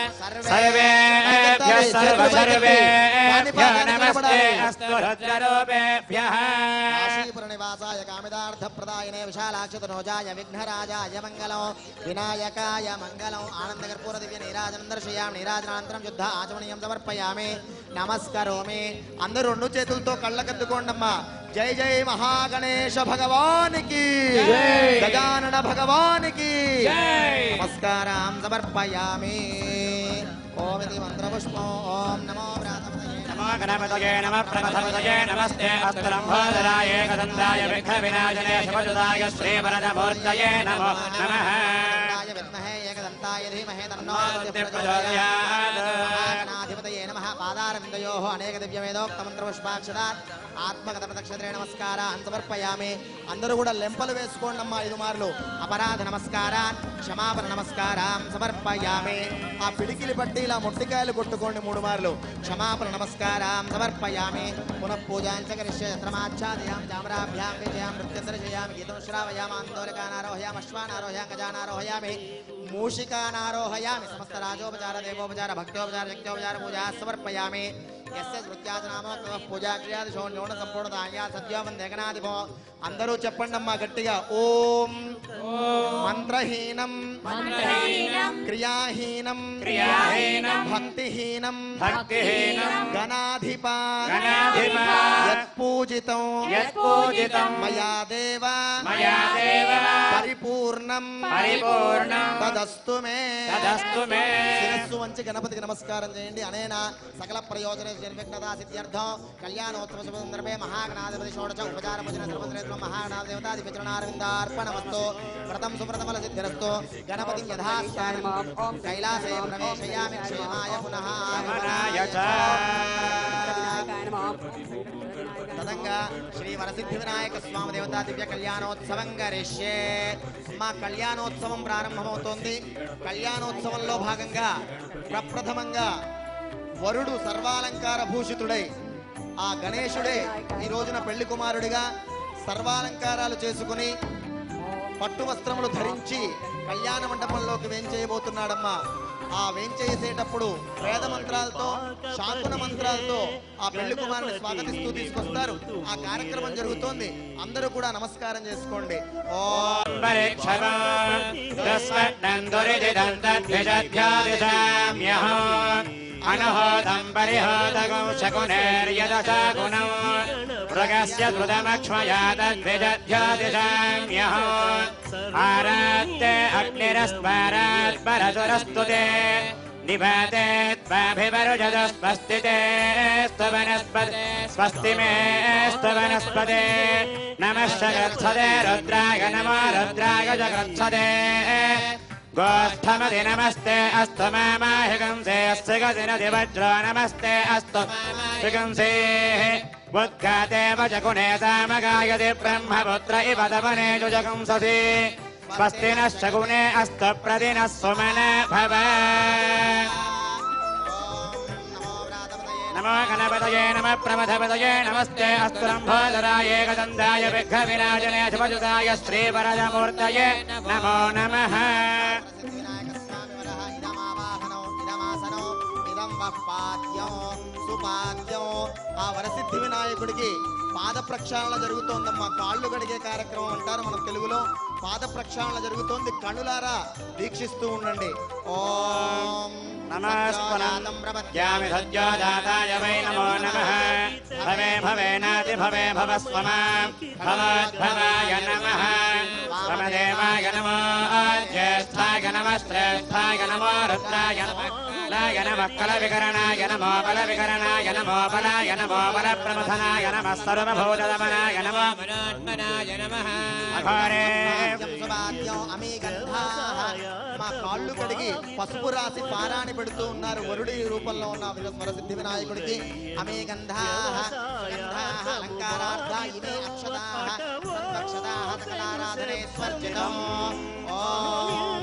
S4: సర్వేభ్యః సర్వసర్వేభ్యః నమస్తే అస్తు రుద్రరూపేభ్యః
S3: కాశీపుర నివాసాయ కామిదార్థప్రదాయనే విశాలాక్షతనోజాయ విఘ్నరాజాయ మంగళం వినాయకాయ మంగళం ఆనందకర్పూర దివ్య నీరాజనం దర్శయామి నీరాజనానంతరం శుద్ధ ఆచమనీయం సమర్పయామి నమస్కరోమి అందరూ రెండు చేతులతో కళ్ళకద్దుకోండమ్మా జై జై మహాగణేశ భగవానికి గజానన భగవానికి నమస్కారం సమర్పయామి ఓం ఇది మంత్రపుష్పం ఓం నమో
S4: నమో గణపతయే నమః ప్రణతపతయే నమస్తే అస్త్రంభోదరాయ ఏకదంతాయ విఘ్నవినాశనే శుభజుదాయ శ్రీవరదమూర్తయే నమో నమః
S3: విద్మహే ఏకదంతాయ ధీమహి తన్నో
S4: ప్రచోదయాత్
S3: గణాధిపతయే నమః పాదారవిందయోః అనేక దివ్యవేదోక్త మంత్రపుష్పాక్షరాత్ ఆత్మగత ప్రదక్షిణే నమస్కారాన్ సమర్పయామి అందరూ కూడా లెంపలు వేసుకోండి అమ్మా ఐదు మార్లు అపరాధ నమస్కారాన్ క్షమాపణ నమస్కారం సమర్పయామి ఆ పిడికిలి పట్టి ఇలా మొట్టికాయలు కొట్టుకోండి మూడు మార్లు క్షమాపణ నమస్కారం సమర్పయామి పునః పూజాంచ కరిష్యే ఛత్రమాచ్ఛాదయామి చామరాభ్యాం విజయాం నృత్యందర్శయామి గీతం శ్రావయామి ఆందోళకానారోహయామి అశ్వానారోహయామి గజానారోహయామి మూషికానారోహయామి సమస్త రాజోపచార దేవోపచార భక్తోపచార శక్తోపచార పూజా సమర్పయామి యస్య స్మృత్యాసనామోత్సవ పూజా క్రియాదిశో న్యూన సంపూర్ణతాయా సద్యో వందేకనాదిభో అందరూ చెప్పండి అమ్మా గట్టిగా ఓం మంత్రహీనం క్రియాహీనం
S4: క్రియాహీనం
S3: భక్తిహీనం
S4: భక్తిహీనం
S3: గణాధిప
S4: గణాధిప
S3: యత్పూజితం
S4: యత్పూజితం
S3: మయా దేవ
S4: మయా దేవ
S3: పరిపూర్ణం
S4: పరిపూర్ణం
S3: తదస్తు మే
S4: తదస్తు మే
S3: శిరస్సు వంచి గణపతికి నమస్కారం చేయండి అనేనా సకల ప్రయోజన నిర్విఘ్నతా సిద్ధ్యర్థం కళ్యాణోత్సవ శుభ సందర్భే మహాగణాధిపతి షోడశ ఉపచార భజన సర్వత్రేత్వం మహాగణాధిపతి విచరణారవిందార్పణమస్తు వ్రతం సువ్రతఫల సిద్ధిరస్తు గణపతి యథాస్థానం కైలాసే ప్రవేశయామి క్షేమాయ పునః
S4: ఆగమనాయ చ
S3: తదంగా శ్రీ వరసిద్ధి వినాయక స్వామి దేవతా దివ్య కళ్యాణోత్సవం గరిష్యే మా కళ్యాణోత్సవం ప్రారంభమవుతోంది కళ్యాణోత్సవంలో భాగంగా ప్రప్రథమంగా వరుడు సర్వాలంకార భూషితుడై ఆ గణేశుడే ఈ రోజున పెళ్లి కుమారుడిగా సర్వాలంకారాలు చేసుకుని పట్టు వస్త్రములు ధరించి కళ్యాణ మండపంలోకి వేంచేయబోతున్నాడమ్మా ఆ వేంచేసేటప్పుడు వేద మంత్రాలతో శాంకున మంత్రాలతో ఆ పెళ్లి కుమారుని స్వాగతిస్తూ తీసుకొస్తారు. ఆ కార్యక్రమం జరుగుతోంది. అందరూ కూడా నమస్కారం చేసుకోండి. ఓం
S4: అనహోదం పరిహోదగం శకునేర్యదశాగుణం మృగస్య ధృతమక్ష్మయాద్విజధ్యాదిశామ్యహం ఆరాత్తే అగ్నిరస్మారాత్ పరసురస్తుతే నిభాతే త్వాభివరుజదస్వస్తితే స్తవనస్పతే స్వస్తి మే స్తవనస్పతే నమః శగత్సదే రుద్రాయ నమో రుద్రాయ జగత్సదే गोष्ठमदि नमस्ते अस्तु मामाहिगंसे अस्सिगदिनदि वज्रो नमस्ते अस्तु शिगंसे उद्घाते वचकुने सामगायति ब्रह्मपुत्र इव दवने जुजगंससि स्वस्ति नः शकुने अस्तु प्रतिनः सुमना भव नमो गणपतये नमः प्रमथपतये नमस्ते अस्तु लम्बोदराय एकदन्ताय विघ्नविनाशने शुभजुताय श्रीवरदमूर्तये नमो नमः
S3: ఆ వరసిద్ధి వినాయకుడికి పాద ప్రక్షాళన జరుగుతోందమ్మా. కాళ్ళు కడిగే కార్యక్రమం అంటారు మనం తెలుగులో. పాద ప్రక్షాళన జరుగుతోంది. కనులారా దీక్షిస్తూ ఉండండి. ఓం
S4: నమస్కారం ప్రపద్యామి సజ్జోదాతాయ వై నమో నమః భవే భవేనాతి భవే భవస్వమాం భవద్భవాయ నమః సమదేవాయ నమో జ్యేష్ఠాయ నమః శ్రేష్ఠాయ నమో రుద్రాయ నమః లాయ నమః కలవికరణాయ నమో బలవికరణాయ నమో బలాయ నమో బలప్రమథనాయ నమః సర్వభూతదమనాయ నమో మనాత్మనాయ నమః అఘోరే
S3: మా కాళ్ళు కడిగి పసుపు రాసి పారాణి పెడుతూ ఉన్నారు. వరుడి రూపంలో ఉన్న వరసిద్ధి వినాయకుడికి అమే గంధాః గంధాః అలంకారార్థా ఇమే అక్షతాః సందక్షతాః సకలారాధనే స్వర్జితం. ఓం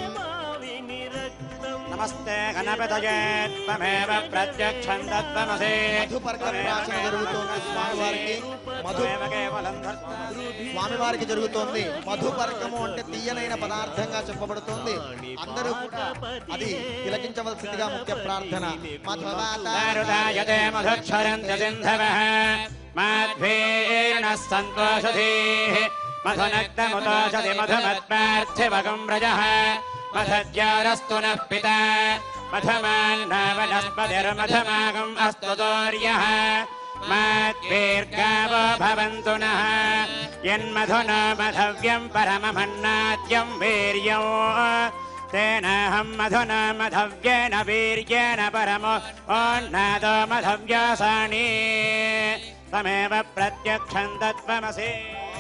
S4: నమస్తే గణపతయే త్వమేవ ప్రత్యక్షం తత్వమసి.
S3: మధుపర్క ప్రాచన జరుగుతోంది స్వామివారికి. మధు స్వామివారికి జరుగుతోంది. మధుపర్కము అంటే తీయనైన పదార్థంగా చెప్పబడుతోంది. అందరూ కూడా అది తిలకించవలసిందిగా ముఖ్య ప్రార్థన.
S4: మధువాతారుదాయతే మధుక్షరంత్య సింధవః మాధ్వీర్ణః సంతోషధీః మధునక్తముతోషధి మధుమత్పార్థివగం వ్రజః మధజ్యారస్తు నః పితా మధమాన్నా వనస్పతిర్మధమాగం అస్తు దౌర్యః మాద్వీర్గావో భవంతు నః యన్మధునా మధవ్యం పరమమన్నాద్యం వీర్యం తేనాహం మధునా మధవ్యేన వీర్యేణ పరమో ఓన్నాదో మధవ్యాసాని తమేవ ప్రత్యక్షం తత్వమసి.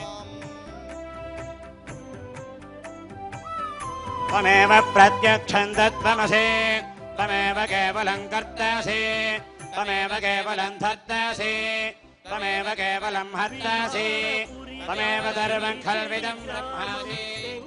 S4: त्वमेव प्रत्यक्षं तत्त्वमसि त्वमेव केवलं कर्तासि त्वमेव केवलं धर्तासि त्वमेव केवलं हर्तासि त्वमेव सर्वं खल्विदं ब्रह्मासि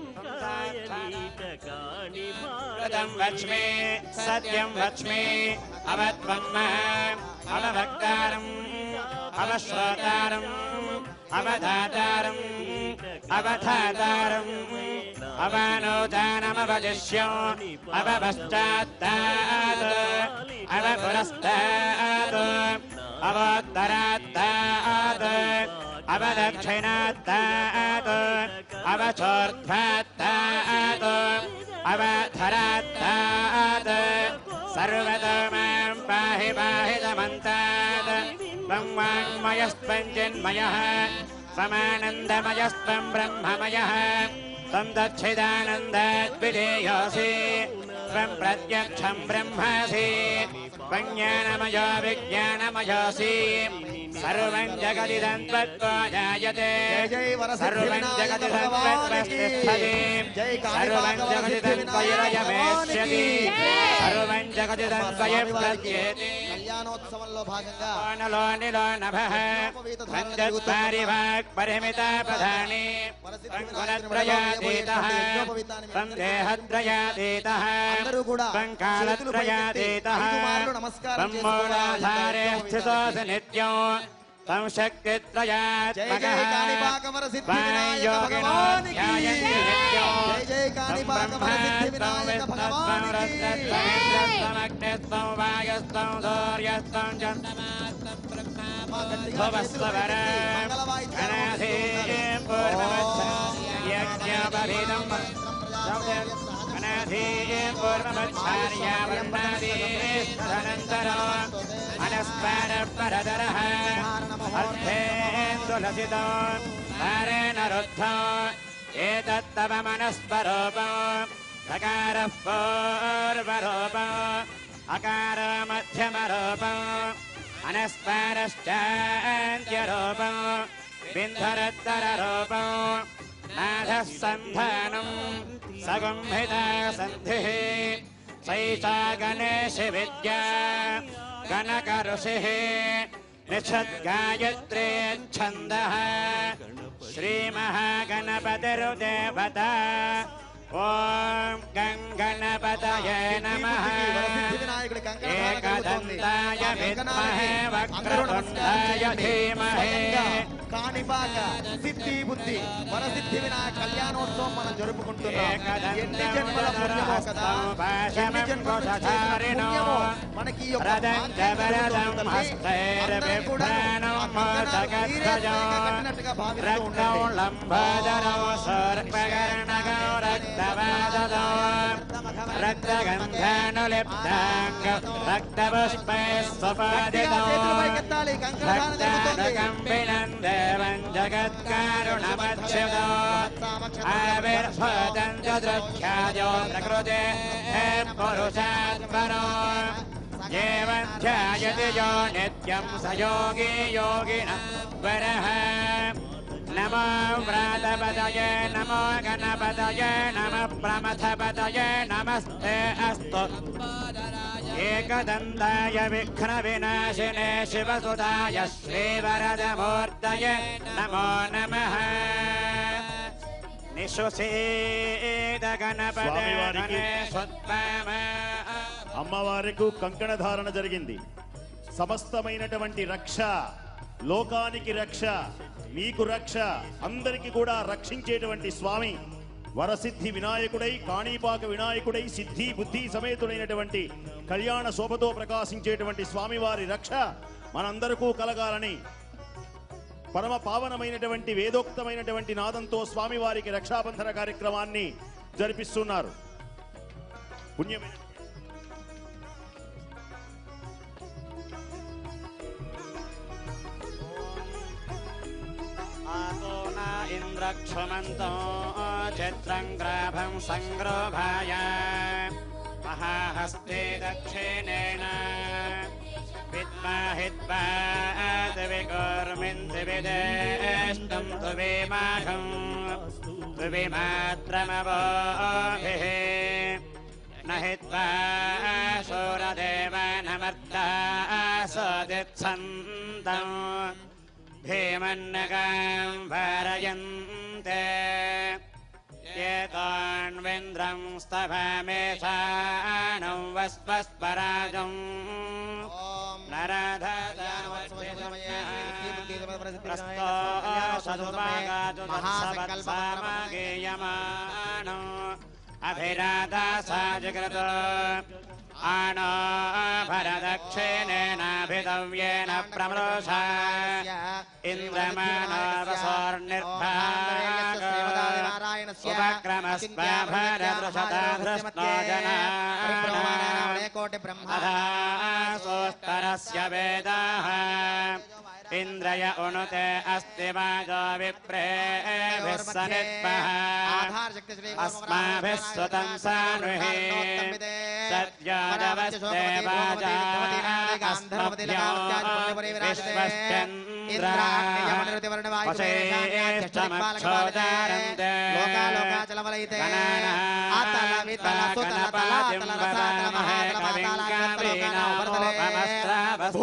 S4: कृतं वच्मि सत्यं वच्मि अवत्वं अवभक्तारम् अवश्रोतारम् अवधातारम् अवधातारम् अवानोदानमवजिष्यो अवपश्चात्तात् अवपुरस्तात् अवोत्तरात्तात् अवदक्षिणात्तात् अवचोर्ध्वात्तात् अवधरात्तात् सर्वतो मां पाहि पाहि दमन्तात् त्वं वाङ्मयस्त्वञ्चिन्मयः त्वमानन्दमयस्त्वं ब्रह्ममयः त्वं दच्छिदानन्दाद्विधेयोऽसि त्वं प्रत्यक्षं ब्रह्मासि त्वं ज्ञानमयो विज्ञानमयोऽसि सर्वं जगदिदं त्वत्तो जायते सर्वं जगदिदं त्वत्तिष्ठति सर्वं जगदिदं त्वयिरयमेष्यति सर्वं जगदिदं त्वयि प्रत्येति.
S3: కళ్యాణోత్సవంలో భాగంగా
S4: నలో నిలో నభః పంచత్వారివాక్ పరిమితా ప్రధాని గుణత్రయాతీతః త్వం దేహత్రయాతీతః త్వం కాలత్రయాతీతః త్వం మూలాధారే స్థితోऽసి నిత్యం तं शक्तित्रयात्
S3: जय जय काणिपाकवर सिद्धि विनायक भगवान की जय जय काणिपाकवर सिद्धि विनायक भगवान की
S4: अनस्परपरदरः अर्थेन्दुलसितो पारेण रुद्धो एतत्तव मनस्परोपो अकारः पूर्वरूपो अकार मध्यमरूपो अनस्परश्चान्त्यरूपो बिन्धरोत्तररूपो नाथः सन्धानं सगुंहिता सन्धिः सैषा गणेश विद्या कनक ऋषिः निषद्गायत्री छन्दः श्रीमहागणपतिर्देवता ओम गंगणपतये नमः एकदन्ताय विद्महे वक्रतुण्डाय धीमहि
S3: కాణిపాక సిద్ధి బుద్ధి వరసిద్ధి వినాయక కళ్యాణోత్సవం మనం జరుపుకుంటున్నాం. ఎన్ని జన్మల పుణ్యమో కదా, ఎన్ని జన్మల పుణ్యమో మనకి ఈ యొక్క అందరూ కూడా కట్టినట్టుగా భావిస్తూ
S4: ఉండండి. जगत्कारुणमच्छदो आविर्भूतं चतुर्ख्यायो प्रकृते पुरुषात्परो एवं ध्यायति यो नित्यं स योगी योगिनः वरः नमो व्रातपतये नमो गणपतये नमः प्रमथपतये नमस्ते अस्तु एकदन्ताय विघ्नविनाशिने शिवसुताय श्रीवरदमूर्तये नमो नमः निशुषेद गणपते गणेशोत्तम
S5: అమ్మవారికి కంకణ ధారణ జరిగింది. సమస్తమైనటువంటి రక్ష, లోకానికి రక్ష, మీకు రక్ష, అందరికీ కూడా రక్షించేటువంటి స్వామి వరసిద్ధి వినాయకుడై, కాణిపాక వినాయకుడై, సిద్ధి బుద్ధి సమేతుడైనటువంటి కళ్యాణ శోభతో ప్రకాశించేటువంటి స్వామివారి రక్ష మనందరికీ కలగాలని పరమ పావనమైనటువంటి వేదోక్తమైనటువంటి నాదంతో స్వామివారికి రక్షాబంధన కార్యక్రమాన్ని జరిపిస్తున్నారు. పుణ్యమైన
S4: इंद्रक्षमन्तो चित्रं ग्राभं संग्रोभाय महाहस्ते दक्षिणेन विद्माहित्वात् विकर्मिन्ति विदेष्टं तु विमाघं तु विमात्रमवोभिः न हित्वा शूरदेवानमर्दा सदित्सन्तम् भीमन्नगां वारयन्ते येतान्विन्द्रं स्तभामेषाणं वस्वस्पराजं नराधप्रस्तो सदुभागातु तत्सवत्सामगेयमानो अभिराधा साजकृत आनो भरदक्षिणेनाभितव्येन प्रमरोषा इन्द्रमानवसोर्निर्भाग उपक्रमस्वाभरदृशता धृष्टो जनास्तरस्य वेदाः इन्द्रय उनुते अस्ति वाजो विप्रेभिः सनित्पः अस्माभिः सुतं सानुहि सद्योदवस्ते वाजा अस्मभ्यो विश्वश्चन्द्रावशेष्ठमक्षोदारन्ते गणानाथगणपतिं कविं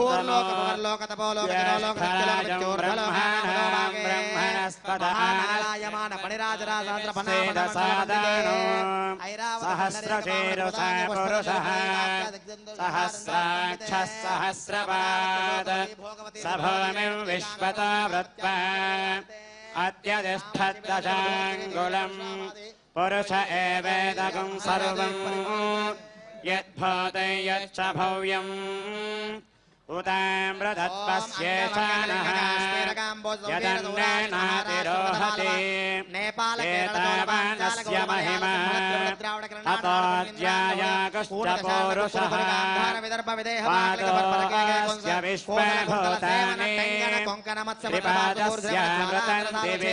S4: कावीनामोपमस्त्रावस्तनो ज्येष्ठराजं ब्रह्मणां ब्रह्मणस्पदानश्च
S3: జాయమాన పణిరాజరాజాంధ్ర
S4: సహస్రశీరుష పురుషः సహస్రాక్షः సహస్రపాద సభూమిం విశ్వతో వృత్వా అత్యతిష్ఠద్దశాంగుళం పురుష ఏవేదకం సర్వం యద్భూతం యచ్చ భవ్యం ఉదామృతత్పస్యేషానః యదన్నేనాతిరోహతి ఏతావానస్య మహిమా అతోజ్యాయాగుష్టపౌరుషः పాదోస్య విశ్వభూతాని త్రిపాదస్యామృతం దివి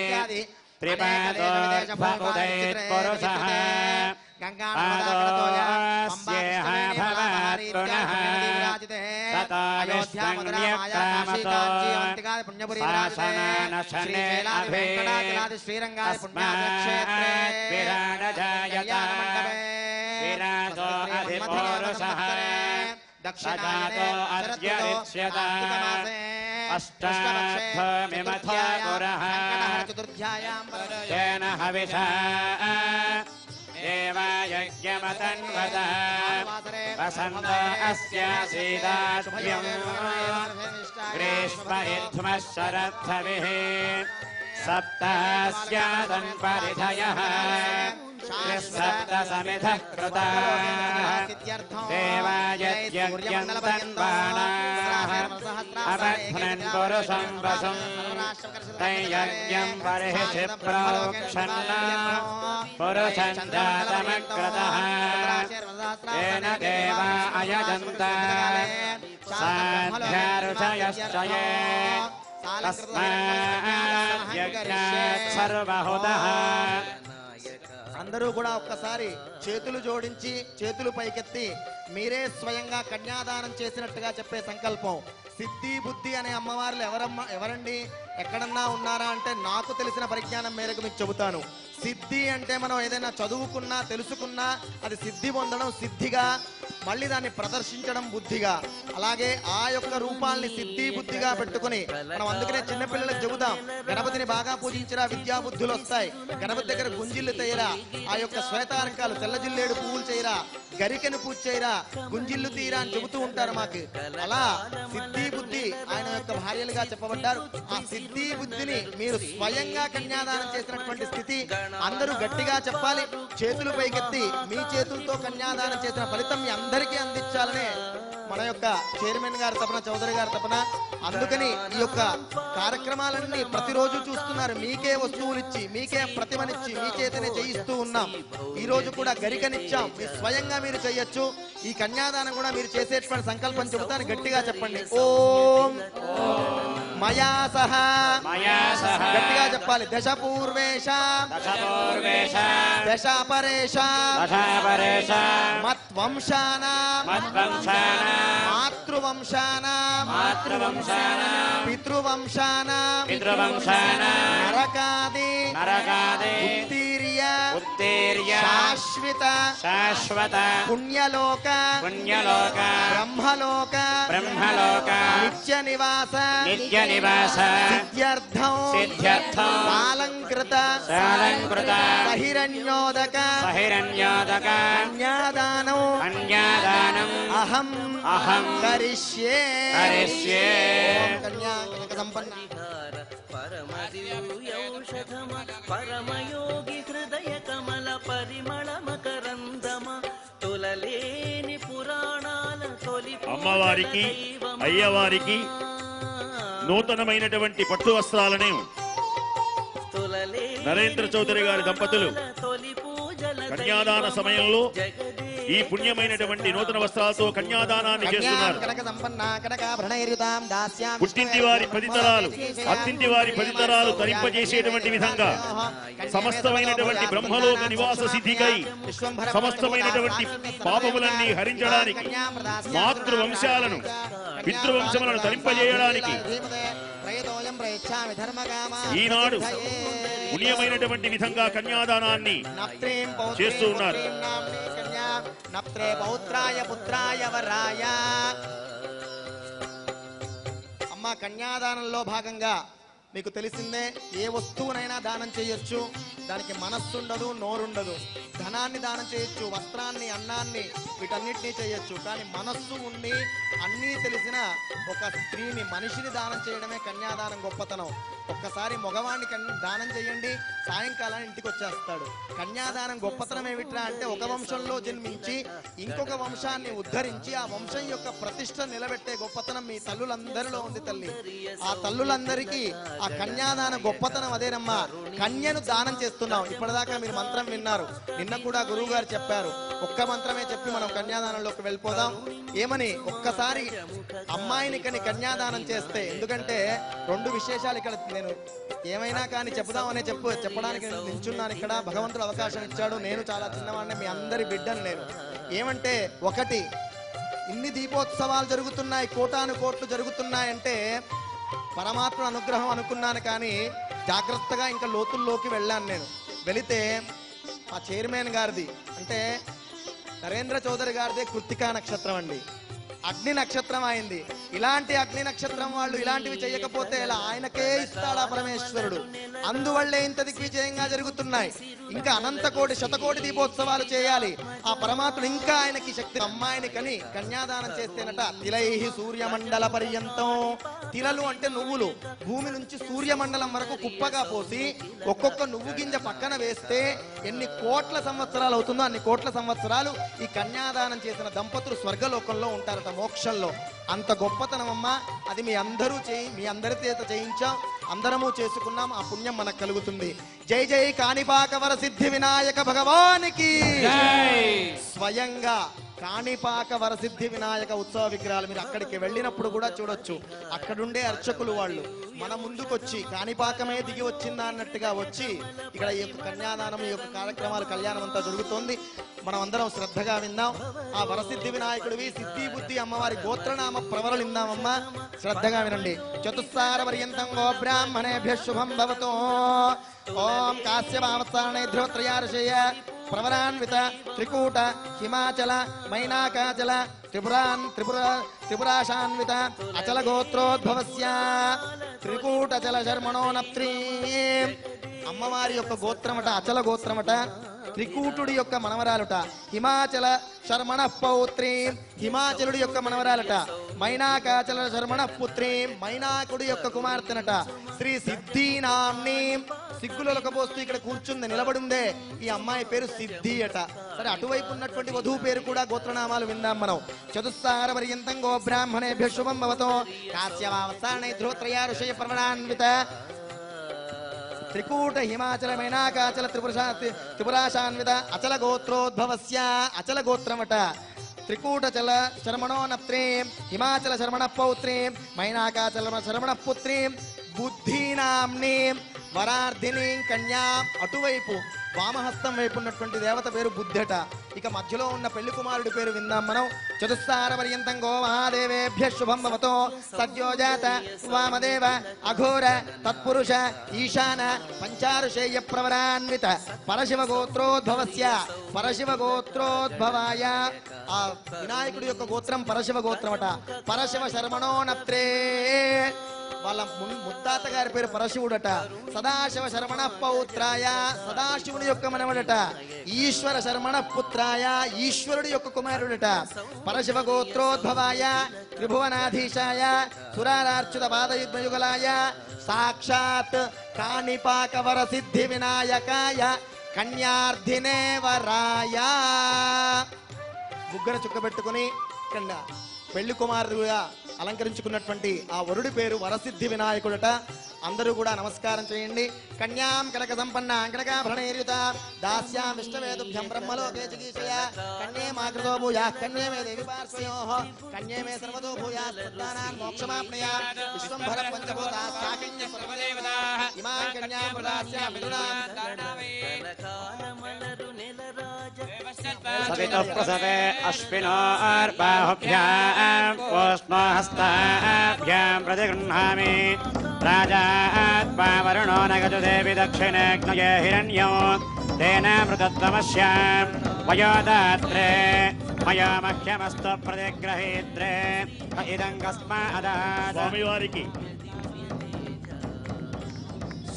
S4: త్రిపాదోర్ధ్వముదయత్పురుషः పాదోస్యేహ భవాత్ పునః తతో విష్ణున్యక్రామతో శాసనానశనే అభి తస్మాత్ విరాడజాయత విరాజో అధిపౌరుషः సజాతో అద్యరిచ్యత అష్టాధ్వమిమథో పురః తేన హవిషా దేవాయజ్ఞమతన్వత వసంత అస్యాసీదాభ్యం గ్రీష్మ ఇధ్మః శరద్ధవిః సప్తాస్యాదన్ పరిధయః సప్త సమిధః కృతాః దేవాయజ్ఞం తన్వానాః అబధ్నన్ పురుషం వశం తైయజ్ఞం బర్హిషి ప్రోక్షన్న పురుషం జాతమగ్రతః తేన దేవా అయజంత సాధ్యారుషయశ్చ యే తస్మాత్ యజ్ఞాత్ సర్వహుతః.
S3: అందరూ కూడా ఒక్కసారి చేతులు జోడించి చేతులు పైకెత్తి మీరే స్వయంగా కన్యాదానం చేసినట్టుగా చెప్పే సంకల్పం. సిద్ధి బుద్ధి అనే అమ్మవార్లు ఎవరమ్మ ఎవరండి, ఎక్కడన్నా ఉన్నారా అంటే నాకు తెలిసిన పరిజ్ఞానం మేరకు మీకు చెబుతాను. సిద్ధి అంటే మనం ఏదైనా చదువుకున్నా తెలుసుకున్నా అది సిద్ధి పొందడం సిద్ధిగా, మళ్ళీ దాన్ని ప్రదర్శించడం బుద్ధిగా. అలాగే ఆ యొక్క రూపాల్ని సిద్ధి బుద్ధిగా పెట్టుకుని మనం అందుకనే చిన్నపిల్లలకు చెబుతాం, గణపతిని బాగా పూజించిరా విద్యా బుద్ధులు వస్తాయి, గణపతి దగ్గర గుంజిళ్ళు తీయరా, ఆ యొక్క శ్వేతార్కాలు తెల్లజిల్లేడు పువ్వులు చేయరా, గరికెను పూజ చేయరా, గుంజిళ్ళు తీరా అని చెబుతూ ఉంటారు మాకు. అలా సిద్ధి బుద్ధి ఆయన యొక్క భార్యలుగా చెప్పబడ్డారు. ఆ సిద్ధి బుద్ధిని మీరు స్వయంగా కన్యాదానం చేసినటువంటి స్థితి అందరూ గట్టిగా చెప్పాలి. చేతులు పైకెత్తి మీ చేతులతో కన్యాదానం చేసిన ఫలితం మీ అందరికీ అందించాలనే మన యొక్క చైర్మన్ గారి తపన, చౌదరి గారి తపన. అందుకని ఈ యొక్క కార్యక్రమాలన్నీ ప్రతిరోజు చూస్తున్నారు. మీకే వస్తువులు ఇచ్చి, మీకే ప్రతిమనిచ్చి, మీ చేతనే చేయిస్తూ ఉన్నాం. ఈ రోజు కూడా గరికనిచ్చాం, మీ స్వయంగా మీరు చేయొచ్చు. ఈ కన్యాదానం కూడా మీరు చేసేటువంటి సంకల్పం చెబుతాను, గట్టిగా చెప్పండి. ఓం మయా సహ, గట్టిగా చెప్పాలి. దశ పూర్వేశ దశ పరేశ మత్వంశానాం మాతృవంశానాం పితృవంశానాం నరకాది ఉత్తీర్య శాశ్వత
S4: శాశ్వత
S3: పుణ్యలోక
S4: పుణ్యలోక
S3: బ్రహ్మలోక
S4: బ్రహ్మలోక
S3: నిత్య నివాస
S4: నిత్య నివాస
S3: సిద్ధ్యర్థం
S4: సిద్ధ్యర్థం
S3: సాలంకృత
S4: సాలంకృత
S3: సహిరణ్యోదక
S4: సహిరణ్యోదక
S3: కన్యాదానం
S4: కన్యాదానం
S3: అహం
S4: అహం
S3: కరిష్యే
S4: కరిష్యే.
S3: ఓం కన్యా కనక సంపన్న
S6: పరమదివ్యౌషధమ పరమయోగి హృదయ కమల పరిమళ మకరందమ తొలలేని పురాణాల తొలి
S5: అమ్మవారికి అయ్యవారికి నూతనమైనటువంటి పట్టు వస్త్రాలను నరేంద్ర చౌదరి గారి దంపతులు కన్యాదాన సమయంలో ఈ పుణ్యమైనటువంటి నూతన వస్త్రాలతో కన్యాదానాన్ని చేస్తున్నారు. పుట్టింటి వారి పదితరాలు అత్తింటి వారి పదితరాలు తరింపజేసేటువంటి విధంగా సమస్తమైనటువంటి బ్రహ్మలోక నివాస సిద్ధికై సమస్తమైనటువంటి పాపములన్నీ హరించడానికి, మాతృవంశాలను పితృవంశములను తరింపజేయడానికి ఈనాడు పుణ్యమైనటువంటి విధంగా కన్యాదానాన్ని చేస్తూ ఉన్నారు.
S3: అమ్మ కన్యాదానంలో భాగంగా మీకు తెలిసిందే, ఏ వస్తువునైనా దానం చేయొచ్చు, దానికి మనస్సు ఉండదు, నోరుండదు. ధనాన్ని దానం చేయొచ్చు, వస్త్రాన్ని, అన్నాన్ని, వీటన్నిటినీ చేయొచ్చు. కానీ మనస్సు ఉండి అన్నీ తెలిసిన ఒక స్త్రీని, మనిషిని దానం చేయడమే కన్యాదానం గొప్పతనం. ఒక్కసారి మగవాణ్ణి దానం చేయండి, సాయంకాలం ఇంటికి వచ్చేస్తాడు. కన్యాదానం గొప్పతనం ఏమిట్రా అంటే, ఒక వంశంలో జన్మించి ఇంకొక వంశాన్ని ఉద్ధరించి ఆ వంశం యొక్క ప్రతిష్ట నిలబెట్టే గొప్పతనం మీ తల్లులందరిలో ఉంది తల్లి. ఆ తల్లులందరికీ ఆ కన్యాదాన గొప్పతనం అదేనమ్మా. కన్యను దానం చేస్తున్నాం. ఇప్పటిదాకా మీరు మంత్రం విన్నారు, నిన్న కూడా గురువు గారు చెప్పారు. ఒక్క మంత్రమే చెప్పి మనం కన్యాదానంలోకి వెళ్ళిపోదాం. ఏమని? ఒక్కసారి అమ్మాయిని కని కన్యాదానం చేస్తే, ఎందుకంటే రెండు విశేషాలు ఇక్కడ నేను ఏమైనా కానీ చెప్పుదామనే చెప్పు చెప్పడానికి నించున్నాను. ఇక్కడ భగవంతుడు అవకాశం ఇచ్చాడు. నేను చాలా చిన్నవాడిని, మీ అందరి బిడ్డను నేను. ఏమంటే, ఒకటి, ఇన్ని దీపోత్సవాలు జరుగుతున్నాయి, కోటాను కోట్లు జరుగుతున్నాయంటే పరమాత్మ అనుగ్రహం అనుకున్నాను. కానీ జాగ్రత్తగా ఇంకా లోతుల్లోకి వెళ్ళాను. నేను వెళితే ఆ చైర్మన్ గారిది, అంటే నరేంద్ర చౌదరి గారిదే కృత్తికా నక్షత్రం అండి. అగ్ని నక్షత్రం అయింది. ఇలాంటి అగ్ని నక్షత్రం వాళ్ళు ఇలాంటివి చేయకపోతే ఇలా ఆయనకే ఇస్తాడా పరమేశ్వరుడు. అందువల్లే ఇంత దిగ్విజయంగా జరుగుతున్నాయి. ఇంకా అనంత కోటి శతకోటి దీపోత్సవాలు చేయాలి. ఆ పరమాత్ముడు ఇంకా ఆయనకి శక్తి. అమ్మాయిని కని కన్యాదానం చేస్తేనట, తిలైహి సూర్యమండల పర్యంతం. తిలలు అంటే నువ్వులు, భూమి నుంచి సూర్యమండలం వరకు కుప్పగా పోసి ఒక్కొక్క నువ్వు గింజ పక్కన వేస్తే ఎన్ని కోట్ల సంవత్సరాలు అవుతుందో అన్ని కోట్ల సంవత్సరాలు ఈ కన్యాదానం చేసిన దంపతులు స్వర్గలోకంలో ఉంటారట, మోక్షంలో. అంత గొప్పతనం అమ్మా. అది మీ అందరూ చేయి మీ అందరి చేత చేయించాం, అందరము చేసుకున్నాం. ఆ పుణ్యం మనకు కలుగుతుంది. జై జై కాణిపాక వరసిద్ధి వినాయక భగవానికి స్వయంగా కాణిపాక వరసిద్ధి వినాయక ఉత్సవ విగ్రహాలు మీరు అక్కడికి వెళ్ళినప్పుడు కూడా చూడొచ్చు. అక్కడుండే అర్చకులు వాళ్ళు మన ముందుకొచ్చి కాణిపాకమే దిగి వచ్చిందా అన్నట్టుగా వచ్చి ఇక్కడ ఈ యొక్క కన్యాదానం, ఈ యొక్క కార్యక్రమాలు, కళ్యాణం అంతా జరుగుతోంది. మనం అందరం శ్రద్ధగా విందాం. ఆ వరసిద్ధి వినాయకుడివి సిద్ధి బుద్ధి అమ్మవారి గోత్రనామ ప్రవరలు విందామమ్మా. శ్రద్ధగా వినండి. చతుస్సార పర్యంతం గో బ్రాహ్మణేభ్య శుభం భవతో. ఓం కాశ్యపావత్సారణే ధ్రువత్రయార్షయ ప్రవరాన్విత త్రికూట హిమాచల మైనాకాచల త్రిపురాన్ త్రిపుర త్రిపురాశాన్విత అచల గోత్రోద్భవస్య త్రికూటచల శర్మణోనప్త్రీ. అమ్మవారి యొక్క గోత్రమట అచల గోత్రమట. త్రికూటుడి యొక్క మనవరాలుట హిమాచల శర్మణ పౌత్రీ, హిమాచలుడి యొక్క మనవరాలట. మైనాకాచల శర్మణ పుత్రీ, మైనాకుడి యొక్క కుమార్తెనట. శ్రీ సిద్ధినామ్ని, సిగ్గులకు పోస్తూ ఇక్కడ కూర్చుంది, నిలబడిందే ఈ అమ్మాయి పేరు సిద్ధి అట. సరే, అటువైపు ఉన్నటువంటి వధువు పేరు కూడా గోత్రనామాలు విందాం మనం. చతుస్సార పర్యంతం గో బ్రాహ్మణేభ్య శుభం భవతో. కాశ్యపావత్సారణే ధ్రువత్రయార్షయ ప్రవరాన్విత త్రికూట హిమాచల మైనాకాచల త్రిపురుషా త్రిపురాశాన్విత అచల గోత్రోద్భవస్య. అచల గోత్రమట. త్రికూటచల శర్మణోనప్త్రీ, హిమాచల శర్మణ పౌత్రీ, మైనాకాచల శర్మణ పుత్రీ, బుద్ధినామ్ని వరార్ధిని కన్యా. అటువైపు వామహస్తం వైపు ఉన్నటువంటి దేవత పేరు బుద్ధట. ఇక మధ్యలో ఉన్న పెళ్లి కుమారుడి పేరు విందాం మనం. చతుస్సార పర్యంతం గో మహాదేవేభ్య శుభం భవతో. సద్యోజాత వామదేవ అఘోర తత్పురుష ఈశాన పంచారుషేయ ప్రవరాన్విత పరశివ గోత్రోద్భవస్య. పరశివ గోత్రోద్భవాయ. ఆ వినాయకుడి యొక్క గోత్రం పరశివ గోత్రమట. పరశివ శర్మణోనప్త్రే. వాళ్ళ ముత్తాత గారి పేరు పరశివుడట. సదాశివ శర్మణ పౌత్రాయ. సదాశివుని యొక్క మనవడట. ఈశ్వర శర్మణ పుత్రాయ. ఈశ్వరుడి యొక్క కుమారుడట. పరశివ గోత్రోద్భవాయ త్రిభువనాధీశాయ సురారార్చిత పాదయుగ్మయుగలాయ సాక్షాత్ కాణిపాక వరసిద్ధి వినాయకాయ కన్యార్థినే వరాయ. ముగ్గుర చుక్కబెట్టుకుని కన్నా పెళ్లి కుమారుడుగా అలంకరించుకున్నటువంటి ఆ వరుడి పేరు వరసిద్ధి వినాయకుడట. అందరూ కూడా నమస్కారం చేయండి. కన్యాం కనక సంపన్న కనకాభరణైర్యుత దాస్యాం విష్ణవేతుభ్యం బ్రహ్మలోకే చికీర్షయ కన్యే మాకృతో భూయా కన్యే మే దేవి పార్శ్వయోః కన్యే మే సర్వతో భూయా సత్తానాం మోక్షమాప్నయా విశ్వంభర పంచభూతా సాకన్య సర్వదేవతాః ఇమాం కన్యాం ప్రదాస్యాం విదునాం
S4: సవితః ప్రసవే అశ్వినోర్బాహుభ్యాం ఓష్మహస్తాభ్యాం ప్రతిగృహ్ణామి రాజాత్మా వరుణో నగదు దేవి దక్షిణేగ్నయే హిరణ్యం తేన మృతత్వమస్యాం వయోదాత్రే మయా మహ్యమస్తు ప్రతిగ్రహీత్రే ఇదం కస్మాదాత్.
S5: స్వామివారికి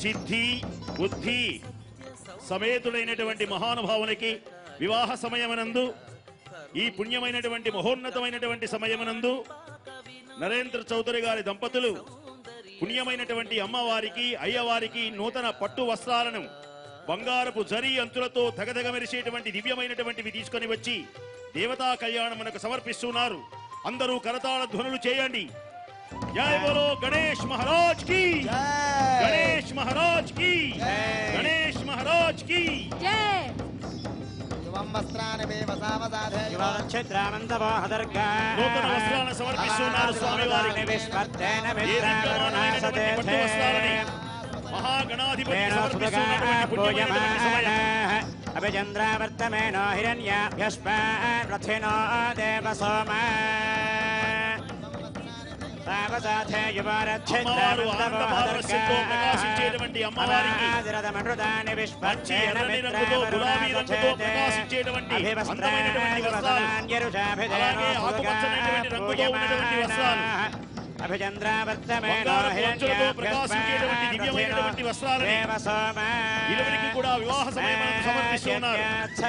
S5: సిద్ధి బుద్ధి సమేతుడైనటువంటి మహానుభావునికి వివాహ సమయమనందు ఈ పుణ్యమైనటువంటి మహోన్నతమైనటువంటి సమయమనందు నరేంద్ర చౌదరి గారి దంపతులు పుణ్యమైనటువంటి అమ్మవారికి అయ్యవారికి నూతన పట్టు వస్త్రాలను బంగారపు జరీ అంచులతో తగదగ మెరిసేటువంటి దివ్యమైనటువంటివి తీసుకొని వచ్చి దేవతా కళ్యాణమునకు సమర్పిస్తున్నారు. అందరూ కరతాళ ధ్వనులు చేయండి. జై బోలో గణేష్ మహారాజ్ కి, గణేష్ మహారాజ్ కి, గణేష్ మహారాజ్ కి
S1: జై.
S5: నూతన వస్త్రాలను సమర్పిస్తున్నారు స్వామి వారికి. పట్టు వస్త్రాలని మహాగణాధిపతి సమర్పిస్తున్నటువంటి పుణ్యమైనటువంటి సమయం.
S4: అభిచంద్రావర్తమేనో హిరణ్యాభ్యస్మాన్ రథినో దేవ సోమ
S5: అమ్మవారు ఆనందపారవశ్యంతో ప్రకాశించేటువంటి అమ్మవారికి మంచి ఎర్రని రంగుతో గులాబీ రంగుతో ప్రకాశించేటువంటి అందమైనటువంటి వస్త్రాలు, అలాగే ఆకుపచ్చనైనటువంటి రంగుతో ఉన్నటువంటి వస్త్రాలు, బంగారపు అంచులతో ప్రకాశించేటువంటి దివ్యమైనటువంటి వస్త్రాలని ఇరువురికి కూడా వివాహ సమయమునందు సమర్పిస్తున్నారు.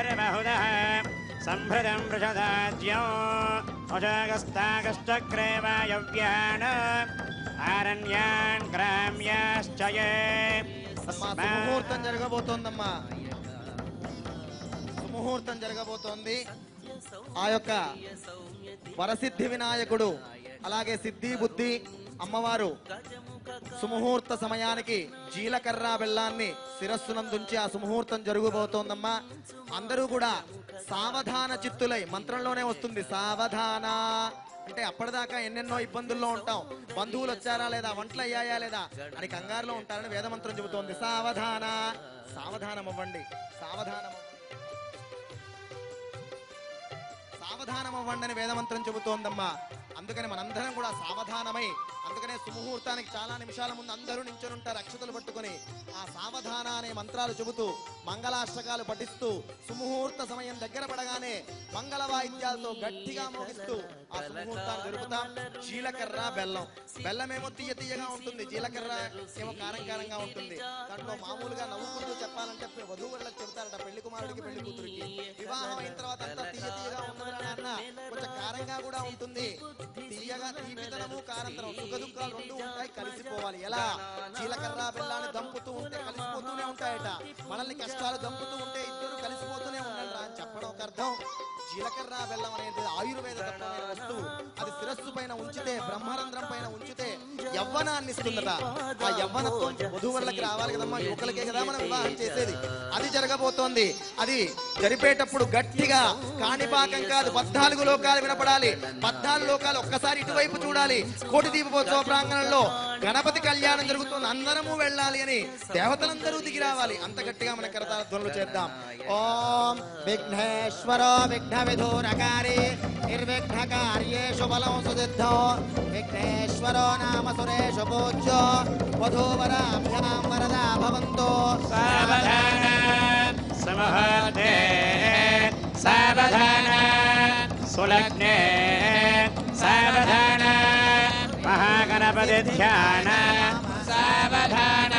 S4: సంభృతం వృషదాజ్యం అజగస్తాగశ్చక్రేవాయవ్యాన్ ఆరణ్యాన్ గ్రామ్యాశ్చయే.
S3: సుముహూర్తం జరగబోతోందమ్మా, సుముహూర్తం జరగబోతోంది. ఆ యొక్క వరసిద్ధి వినాయకుడు అలాగే సిద్ధి బుద్ధి అమ్మవారు సుముహూర్త సమయానికి జీలకర్ర బెల్లాన్ని శిరస్సునందుంచి ఆ సుముహూర్తం జరగబోతోందమ్మా. అందరూ కూడా సావధాన చిత్తులై, మంత్రంలోనే వస్తుంది సావధాన అంటే అప్పటిదాకా ఎన్నెన్నో ఇబ్బందుల్లో ఉంటాం, బంధువులు వచ్చారా లేదా, వంటలు అయ్యాయా లేదా అని కంగారులో ఉంటారని వేదమంత్రం చెబుతోంది. సావధాన, సావధానం అవ్వండి, సావధానం సావధానం అవ్వండి అని వేదమంత్రం చెబుతోందమ్మా. అందుకని మనందరం కూడా సావధానమై, అందుకనే సుముహూర్తానికి చాలా నిమిషాల ముందు అందరూ నించొని ఉంటారు అక్షతలు పట్టుకొని. ఆ సావధాన అనే మంత్రాలు చెబుతూ మంగళాష్టకాలు పఠిస్తూ సుముహూర్త సమయం దగ్గర పడగానే మంగళ వాయిద్యాలతో గట్టిగా మోగిస్తూ ఆ సుముహూర్తాన్ని జరుపుతాం. జీలకర్ర బెల్లం, బెల్లం ఏమో తీయ తీయగా ఉంటుంది, జీలకర్ర ఏమో కారం కారంగా ఉంటుంది. దాంట్లో మామూలుగా నవ్వుకుంటూ చెప్పాలంటే వధూవరులకు చెబుతారట, పెళ్లి కుమారుడికి పెళ్లి కూతురికి వివాహం అయిన తర్వాత అంతా తీయ తీయగా ఉండదు నాన్న, కొంచెం కారంగా కూడా ఉంటుంది. తీయగా తీపితనము కారంతనం సుఖ దుఃఖాలు రెండు ఉంటాయి, కలిసిపోవాలి. ఎలా? జీలకర్ర బెల్లాన్ని దంపుతూ ఉంటే కలిసిపోతూనే ఉంటాయట. మనల్ని కష్టాలు దంపుతూ ఉంటే ఇద్దరు కలిసిపోతూనే ఉండండి అని చెప్పడం ఒక అర్థం. జీలకర్ర బెల్లం అనేది ఆయుర్వేద తత్వమైన వస్తువు. అది శిరస్సు పైన ఉంచితే, బ్రహ్మరంధ్రం పైన ఉంచితే యవ్వనాన్ని ఇస్తుందట. ఆ యవ్వనత్వం వధూవరులకి రావాలి కదమ్మా, యువకులకే కదా మనం వివాహం చేసేది. అది జరగబోతోంది. అది జరిపేటప్పుడు గట్టిగా కాణిపాకం కాదు, పద్నాలుగు లోకాలు వినపడాలి. పద్నాలుగు లోకాలు ఒక్కసారి ఇటువైపు చూడాలి. కోటి దీపోత్సవ ప్రాంగణంలో గణపతి కళ్యాణం జరుగుతుంది, అందరము వెళ్ళాలి అని దేవతలందరూ దిగి రావాలి. అంత గట్టిగా మన కరతాళ ధ్వనులు చేద్దాం. ఓం విఘ్నేశ్వరో విఘ్న విధూరకారి నిర్విఘ్న కార్యేషు బలం సుసిద్ధో విఘ్నేశ్వరో నామ సురేషు పూజ్యో వధూవరాభ్యాం వరదా భవంతు.
S4: సావధాన సమహతే సావధాన సులగ్నే సావధాన మహాగణపతి ధ్యాన సావధాన.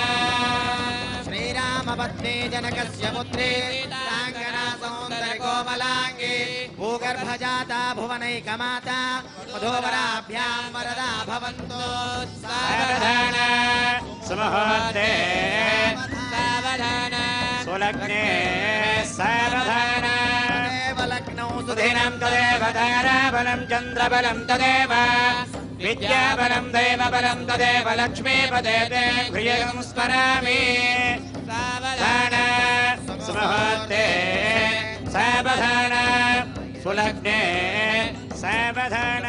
S4: శ్రీరామపత్ని జనకస్య పుత్రి రాంగనా సౌందర్య కోమలాంగి భూగర్భజాతా భువనైకమాతా వధూవరాభ్యాం వరదా భవంతు. సావధాన సమహతే సావధాన సులగ్నే సావధాన లగ్నౌ సుధీనం తదేవ తారాబలం చంద్రబలం తదేవ విద్యాబలం దైవబలం తదేవ లక్ష్మీపదే ప్రియం స్మరామి. సావధాన సుముహూర్తే సావధాన సులగ్నే సావధాన.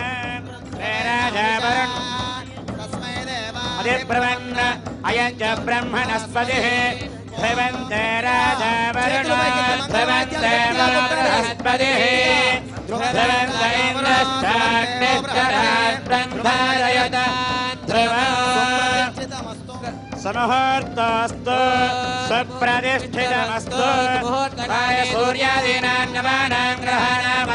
S4: అధిబ్రవన్న అయంచ బ్రహ్మణస్పతి ధ్రువంతే రాజా వరుణ ధ్రువంతే బృహస్పతి ధ్రువంత ఇంద్రశ్చాగ్నిశ్చరాత్రంధారయత ధ్రువం సమహూర్తోస్తు సుప్రతిష్ఠితమస్తు కాయ సూర్యాదీనాం నవానాం గ్రహాణాం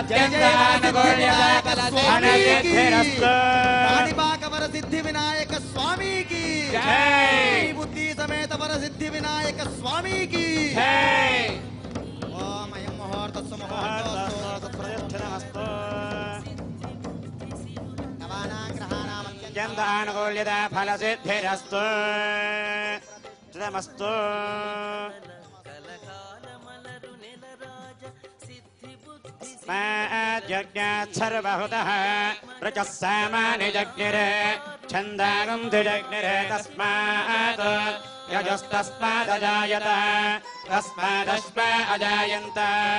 S4: అత్యంతానుకూల్యమస్తు
S3: కాణిపాక వరసిద్ధి వినాయక స్వామికి
S4: జై.
S3: బుద్ధి సమేత వరసిద్ధి వినాయక స్వామికి
S4: జై.
S3: ఓం అయం ముహూర్తస్సు ముహూర్తోస్తు
S4: ప్రతిష్ఠితమస్తు
S3: నవానాం గ్రహాణాం
S4: అత్యంతానుకూల్యత ఫలసిద్ధిరస్తు నమస్తు యజ్ఞాత్ సర్వహుతః రజః సామాని జగ్నిరే ఛందాగం దిజగ్నిరే తస్మాత్ యజస్తస్మాదజాయత తస్మాదశ్వ అజాయంత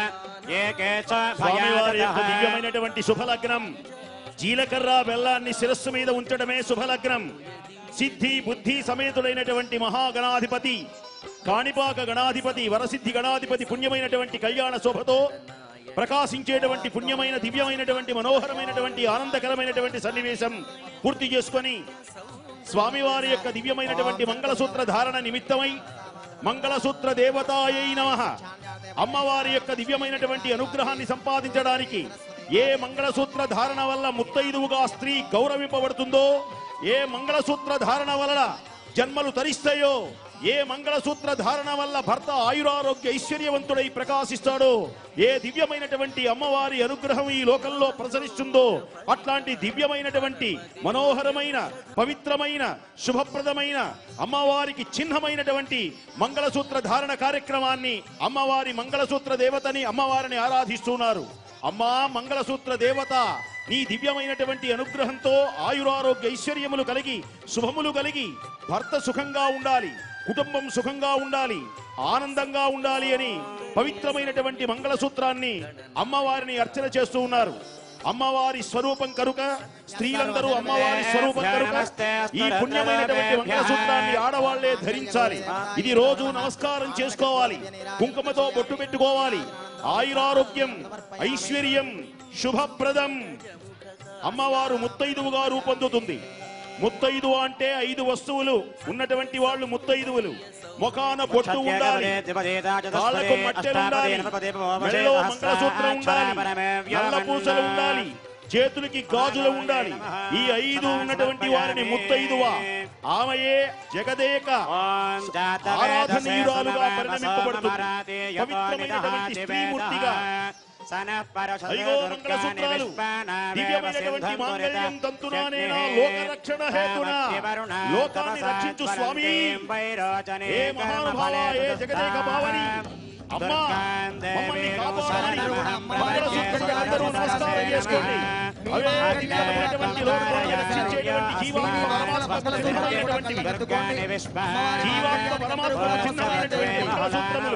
S4: ఏకే చ
S5: స్వామివారి యొక్క
S4: భయాదతః
S5: దివ్యమైనటువంటి శుభలగ్నం జీలకర్ర బెల్లాన్ని శిరస్సు మీద ఉంచడమే శుభలగ్నం. సిద్ధి బుద్ధి సమేతుడైనటువంటి మహాగణాధిపతి కాణిపాక గణాధిపతి వరసిద్ధి గణాధిపతి పుణ్యమైనటువంటి కళ్యాణ శోభతో ప్రకాశించేటువంటి పుణ్యమైన దివ్యమైనటువంటి మనోహరమైనటువంటి ఆనందకరమైనటువంటి సన్నివేశం పూర్తి చేసుకొని స్వామివారి యొక్క దివ్యమైనటువంటి మంగళసూత్ర ధారణ నిమిత్తమై మంగళసూత్ర దేవతాయై నమః అమ్మవారి యొక్క దివ్యమైనటువంటి అనుగ్రహాన్ని సంపాదించడానికి ఏ మంగళసూత్ర ధారణ వల్ల ముత్తైదువుగా స్త్రీ గౌరవింపబడుతుందో, ఏ మంగళసూత్ర ధారణ వలన జన్మలు తరిస్తాయో, ఏ మంగళసూత్ర ధారణ వల్ల భర్త ఆయురారోగ్య ఐశ్వర్యవంతుడై ప్రకాశిస్తాడో, ఏ దివ్యమైనటువంటి అమ్మవారి అనుగ్రహం ఈ లోకంలో ప్రసరిస్తుందో అట్లాంటి దివ్యమైనటువంటి మనోహరమైన పవిత్రమైన శుభప్రదమైన అమ్మవారికి చిహ్నమైనటువంటి మంగళసూత్ర ధారణ కార్యక్రమాన్ని అమ్మవారి మంగళసూత్ర దేవతని అమ్మవారిని ఆరాధిస్తున్నారు. అమ్మా మంగళసూత్ర దేవత, నీ దివ్యమైనటువంటి అనుగ్రహంతో ఆయురారోగ్య ఐశ్వర్యములు కలిగి శుభములు కలిగి భర్త సుఖంగా ఉండాలి, కుటుంబం సుఖంగా ఉండాలి, ఆనందంగా ఉండాలి అని పవిత్రమైనటువంటి మంగళసూత్రాన్ని అమ్మవారిని అర్చన చేస్తూ ఉన్నారు. అమ్మవారి స్వరూపం కనుక స్త్రీలందరూ అమ్మవారి స్వరూపం కనుక ఈ పుణ్యమైనటువంటి మంగళసూత్రాన్ని ఆడవాళ్లే ధరించాలి. ఇది రోజు నమస్కారం చేసుకోవాలి, కుంకుమతో బొట్టు పెట్టుకోవాలి. ఆయురారోగ్యం ఐశ్వర్యం శుభప్రదం. అమ్మవారు ముత్తైదువుగా రూపొందుతుంది. ముత్తైదు అంటే ఐదు వస్తువులు ఉన్నటువంటి వాళ్ళు ముత్తైదువులు. ముఖాన బొట్టు ఉండాలి, కాళ్ళకు మట్టెలు ఉండాలి, మెడలో మంగళసూత్రం ఉండాలి, నల్ల పూసలు ఉండాలి, చేతులకి గాజులు ఉండాలి. ఈ ఐదు ఉన్నటువంటి వారిని ముత్తైదువా, ఆమెయే జగదేక ఆరాధనీయురాలుగా పరిణమింపబడుతుంది. పవిత్రమైనటువంటి స్త్రీమూర్తిగా ఐదో మంగళసూత్రాలు దివ్యమైనటువంటి మాంగళ్యం తంతునానేనా లోక రక్షణ హేతునా, లోకాన్ని రక్షించు స్వామి. ఏ మహానుభావ, ఏ జగదేక భావని అమ్మా మమ్మల్ని కాపాడని మంగళసూత్రంగా అందరూ నమస్కారం చేసుకోండి. అవే దివ్యమైనటువంటి లోకాన్ని రక్షించేటువంటి జీవాత్మ పరమాత్మ చిహ్నమైనటువంటివి. జీవాత్మ పరమాత్మ చిహ్నమైనటువంటి మంగళసూత్రములు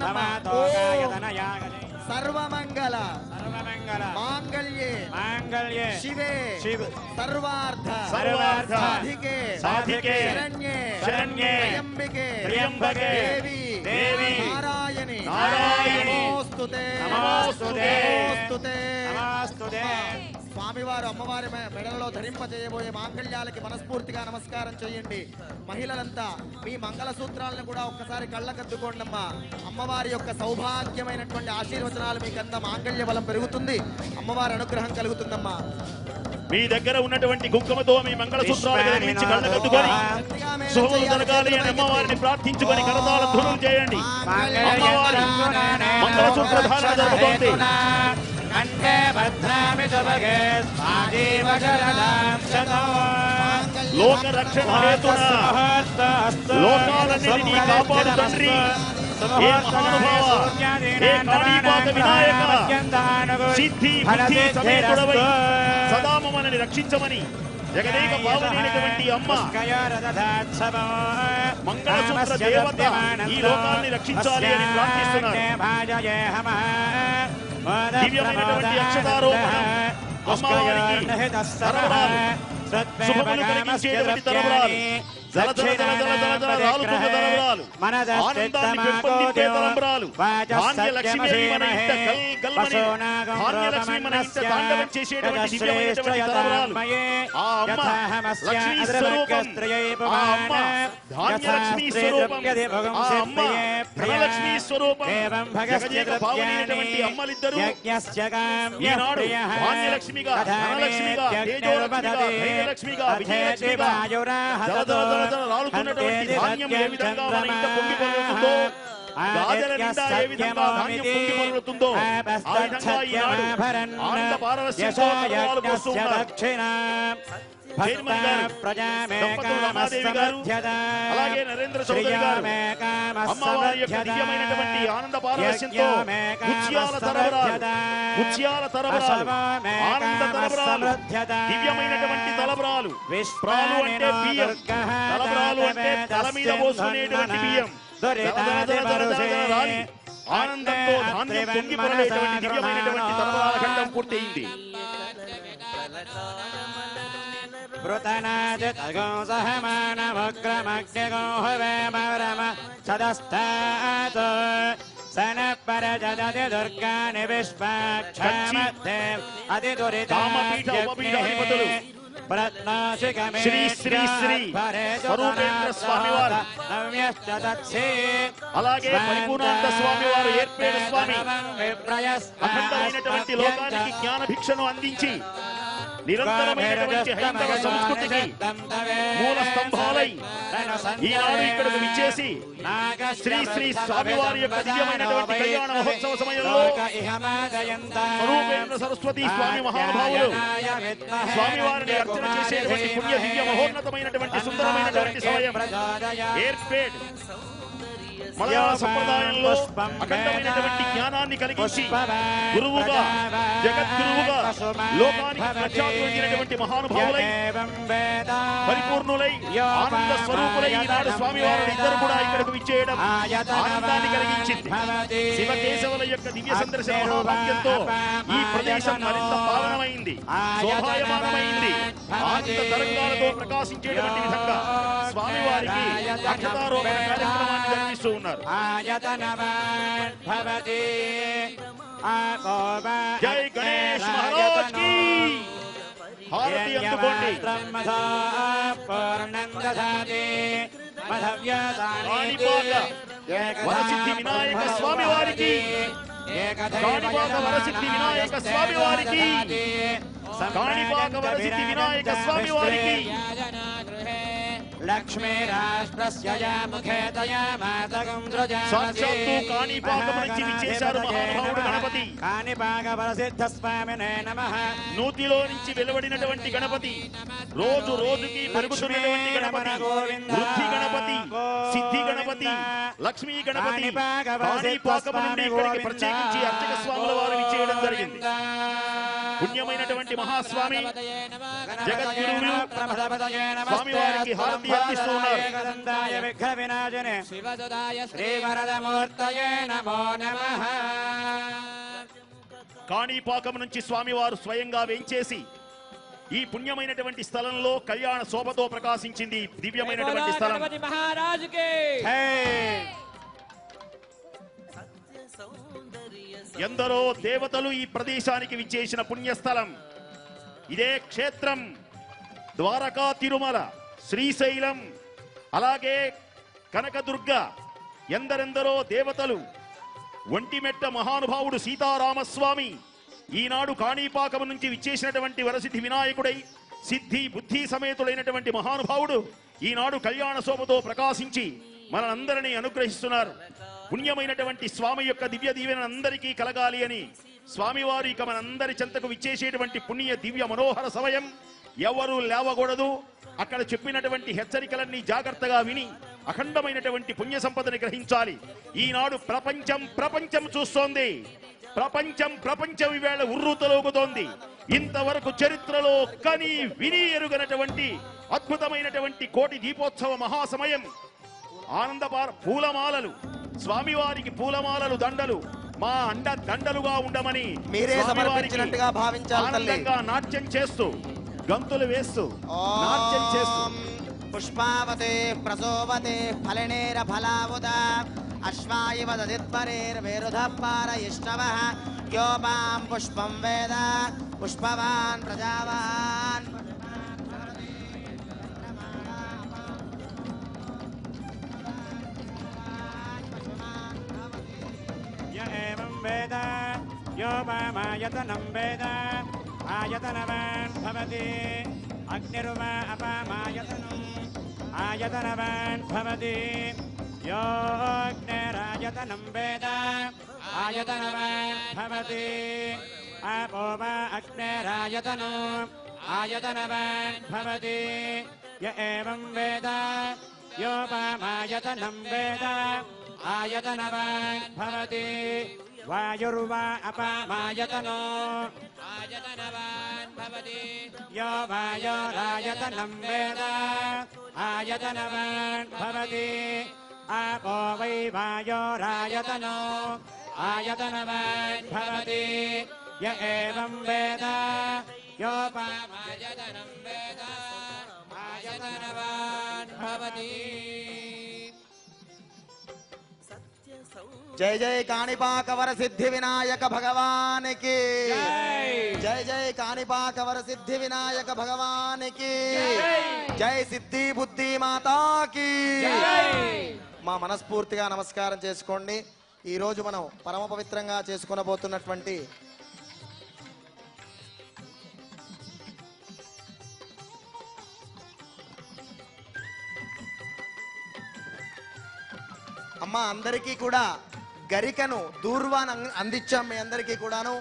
S3: సర్వమంగళ
S4: సర్వమంగళ
S3: మాంగళ్యే
S4: మాంగళ్యే
S3: శివే
S4: శివ
S3: సర్వార్థ
S5: సర్వార్థ
S3: సాధికే
S5: సాధికే
S3: శరణ్యే
S5: శరణ్యే
S3: త్రయంబకే
S5: త్రయంబకే
S3: దేవి
S5: దేవి
S3: నారాయణి
S5: నారాయణి
S3: నమోస్తుతే
S5: నమోస్తుతే
S3: నమోస్తుతే
S4: నమోస్తుతే.
S3: స్వామివారు అమ్మవారి మె- మెడలలో ధరింపజేయబోయే మాంగళ్యాలకి మనస్ఫూర్తిగా నమస్కారం చేయండి. మహిళలంతా మీ మంగళసూత్రాలను కూడా ఒక్కసారి కళ్ళకద్దుకోండమ్మా. అమ్మవారి యొక్క సౌభాగ్యమైనటువంటి ఆశీర్వచనాలు మీకంతా మాంగళ్య బలం పెరుగుతుంది, అమ్మవారి అనుగ్రహం కలుగుతుందమ్మా.
S5: మీ దగ్గర ఉన్నటువంటి కుంకుమతో మీ మంగళసూత్రాలు ధరించి కళ్ళ కట్టుకొని శుభములు జరగాలి అని అమ్మవారిని ప్రార్థించుకొని కరతాళ ధ్వనులు చేయండి. అమ్మవారి మంగళసూత్ర ధారణ జరుగుతోంది.
S4: కంఠే భద్రామి సుభగే స్వాజీవ శరదాం శతో.
S5: లోక రక్షణ హేతున లోకాలన్నిటినీ కాపాడు తండ్రి. ఏ మహానుభావ, ఏ కాణిపాక వినాయక, సిద్ధి బుద్ధి సమేతుడవై సదా మమ్మల్ని రక్షించమని జగదేక భావనైనటువంటి అమ్మ మంగళసూత్ర దేవత ఈ లోకాన్ని రక్షించాలి అని ప్రార్థిస్తున్నారు. దివ్యమైనటువంటి అక్షతారోపణ అమ్మవారికి తరవరాలు, శుభములు కలిగించేటువంటి తరవరాలు, జల జల జల జల జల జల రాలుతున్న తరవరాలు తలంబ్రాలు ఆనందాన్ని పెంపొందించే తలంబ్రాలు ధాన్యలక్ష్మి మన ఇంట గల్ గల్మని ధాన్యలక్ష్మి మన ఇంట తాండవం చేసేటువంటి దివ్యమైనటువంటి తలంబ్రాలు ఆ అమ్మ లక్ష్మీ స్వరూపం ఆ అమ్మ ధాన్యలక్ష్మి స్వరూపం ఆ అమ్మ ధనలక్ష్మి స్వరూపం జగదేక భావనైనటువంటి అమ్మలిద్దరూ ఈనాడు ధాన్యలక్ష్మిగా ధనలక్ష్మిగా తేజోలక్ష్మిగా ధైర్యలక్ష్మిగా విజయలక్ష్మిగా రాలుతున్నటువంటి ధాన్యం ఏ విధంగా మన ఇంట పొంగి పొందుతుందో గాజల నిండా ఏ విధంగా ధాన్యం పొంగి పొందుతుందో ఆ విధంగా ఈనాడు ఆనంద పారవస్యంతో తలవాలు పోస్తూ ఉన్నారు. అలాగే నరేంద్ర చౌదరి గారు అమ్మవారి యొక్క దివ్యమైనటువంటి ఆనంద పారవస్యంతో ముత్యాల తరబరాలు ముత్యాల తరబరాలు ఆనంద తరబరాలు దివ్యమైనటువంటి తలబరాలు ప్రాలు అంటే బియ్యం తలబరాలు అంటే తల మీద పోసుకునేటువంటి బియ్యం రాలి ఆనందంతో ధాన్యం పొంగి పొరలేటువంటి దివ్యమైనటువంటి తలబరాల ఖండం పూర్తయింది.
S4: వృతనాజితగో సహమానముగ్రమగ్నిగో హువేమరమ సదస్తాత్ సనపరజదతి దుర్గాని విశ్వాక్షమధ్యే అతిదురితామపీఠోపపీఠాధిపతులు
S5: శ్రీ శ్రీ శ్రీ స్వరూపేంద్ర స్వామి వారు అలాగే పరిపూర్ణానంద స్వామి వారు ఏర్పేట స్వామి అఖండమైనటువంటి లోకానికి జ్ఞాన భిక్షను అందించి నిరంతరమైనటువంటి హైందవ సంస్కృతికి మూల స్తంభాలై ఈనాడు ఇక్కడకు విచ్చేసి శ్రీ శ్రీ స్వామివారి యొక్క దివ్యమైనటువంటి కళ్యాణ మహోత్సవ సమయంలో స్వరూపేంద్ర సరస్వతి స్వామి మహానుభావులు స్వామివారిని అర్చన చేసేటువంటి పుణ్య దివ్య మహోన్నతమైనటువంటి సుందరమైనటువంటి సమయం ఏర్పేట్ మలయాళ సంప్రదాయంలో అఖండమైనటువంటి జ్ఞానాన్ని కలిగించి గురువుగా జగద్గురువుగా లోకానికి ప్రఖ్యాతులైనటువంటి మహానుభావులై పరిపూర్ణులై ఆనంద స్వరూపులై ఈనాడు స్వామివారు ఇద్దరు కూడా ఇక్కడకు విచ్చేయడం ఆనందాన్ని కలిగించింది. శివకేశవుల యొక్క దివ్య సందర్శన మహాభాగ్యంతో ఈ ప్రదేశం మరింత పావనమైంది, శోభాయమానమైంది. ఆనంద తరంగాలతో ప్రకాశించేటువంటి విధంగా స్వామివారికి అక్షతారోపణ కార్యక్రమాన్ని జరిపిస్తూ ఉన్నారు. జై గణేష్ మహారాజ్ కి హారతి అందుకోండి. కాణిపాక వరసిద్ధి వినాయక స్వామి వారికి కాణిపాక వరసిద్ధి వినాయక స్వామి వారికి కాణిపాక వరసిద్ధి వినాయక స్వామి వారికి
S4: లక్ష్మీ
S5: సాక్షాత్తు కాణిపాకం నుంచి విచ్చేశారు మహానుభావుడు గణపతి.
S4: కాణిపాక వరసిద్ధ స్వామినే నమః.
S5: నూతిలో నుంచి వెలువడినటువంటి గణపతి రోజు రోజుకి పెరుగుతున్నటువంటి గణపతి, వృద్ధి గణపతి, సిద్ధి గణపతి, లక్ష్మీ గణపతి కాణిపాకం నుండి ఇక్కడికి ప్రత్యేకించి అర్చక స్వాముల వారు విచ్చేయడం జరిగింది. పుణ్యమైనటువంటి మహాస్వామి జగద్గురువులు స్వామి వారికి హారతి అందిస్తూ ఉన్నారు. కాణిపాకం నుంచి స్వామి వారు స్వయంగా వేంచేసి ఈ పుణ్యమైనటువంటి స్థలంలో కళ్యాణ శోభతో ప్రకాశించింది దివ్యమైనటువంటి స్థలం. ఎందరో దేవతలు ఈ ప్రదేశానికి విచ్చేసిన పుణ్యస్థలం ఇదే క్షేత్రం. ద్వారకా, తిరుమల, శ్రీశైలం, అలాగే కనకదుర్గ, ఎందరెందరో దేవతలు, ఒంటిమెట్ట మహానుభావుడు సీతారామస్వామి ఈనాడు కాణిపాకం నుంచి విచ్చేసినటువంటి వరసిద్ధి వినాయకుడై సిద్ధి బుద్ధి సమేతుడైనటువంటి మహానుభావుడు ఈనాడు కళ్యాణ శోభతో ప్రకాశించి మనందరినీ అనుగ్రహిస్తున్నారు. పుణ్యమైనటువంటి స్వామి యొక్క దివ్య దీవెన అందరికీ కలగాలి అని స్వామివారి ఇక మనందరి చెంతకు విచ్చేసేటువంటి పుణ్య దివ్య మనోహర సమయం. ఎవరు లేవకూడదు. అక్కడ చెప్పినటువంటి హెచ్చరికలన్నీ జాగ్రత్తగా విని అఖండమైనటువంటి పుణ్య సంపదని గ్రహించాలి. ఈనాడు ప్రపంచం ప్రపంచం చూస్తోంది. ప్రపంచం ప్రపంచం ఈవేళ ఉర్రూతలోగుతోంది. ఇంతవరకు చరిత్రలో కని విని ఎరుగనటువంటి అద్భుతమైనటువంటి కోటి దీపోత్సవ మహాసమయం. ఆనంద పూలమాలలు, స్వామివారికి పూలమాలలు, దండలు మా అండ దండలుగా ఉండమని
S3: మీరే సమర్పించినట్టుగా భావించాలి.
S5: ఆనందంగా నాట్యం చేస్తూ, గంతులు వేస్తూ, నాట్యం చేస్తూ
S3: పుష్పావతే ప్రసోవతే ఫలనేర ఫలావుద అశ్వాయివ దదిత్పరేర్వేరుధ పారయిష్టవః యో మాం పుష్పం వేద పుష్పవాన్ ప్రజావాన్
S4: య ఏవం వేద యో మామాయతనం వేద ఆయతనవాన్ భవతి అగ్నిరువా అపామాయతనం ఆయతనవాన్ భవతి यो अग्निरायतनं वेद आयतनवान् भवति आपो वा अग्निरायतनो आयतनवान् भवति य एवं वेद योपामायतनं वेद आयतनवान् भवति वायुर्वा अपामायतनो आयतनवान् भवति यो वायोरायतनं वेद आयतनवान् भवति आपो वै वायोरायतनो आयतनवान् भवति य एवं वेद योपामायतनं वेद आयतनवान् भवति
S3: जय जय काणिपाकवर सिद्धि विनायक भगवान की जय जय काणिपाकवर सिद्धि विनायक भगवान की जय सिद्धि बुद्धि माता की మా మనస్ఫూర్తిగా నమస్కారం చేసుకోండి. ఈ రోజు మనం పరమ పవిత్రంగా చేసుకొనబోతున్నటువంటి అమ్మ అందరికీ కూడా గరికను దూర్వాన్ అందించాం. మీ అందరికీ కూడాను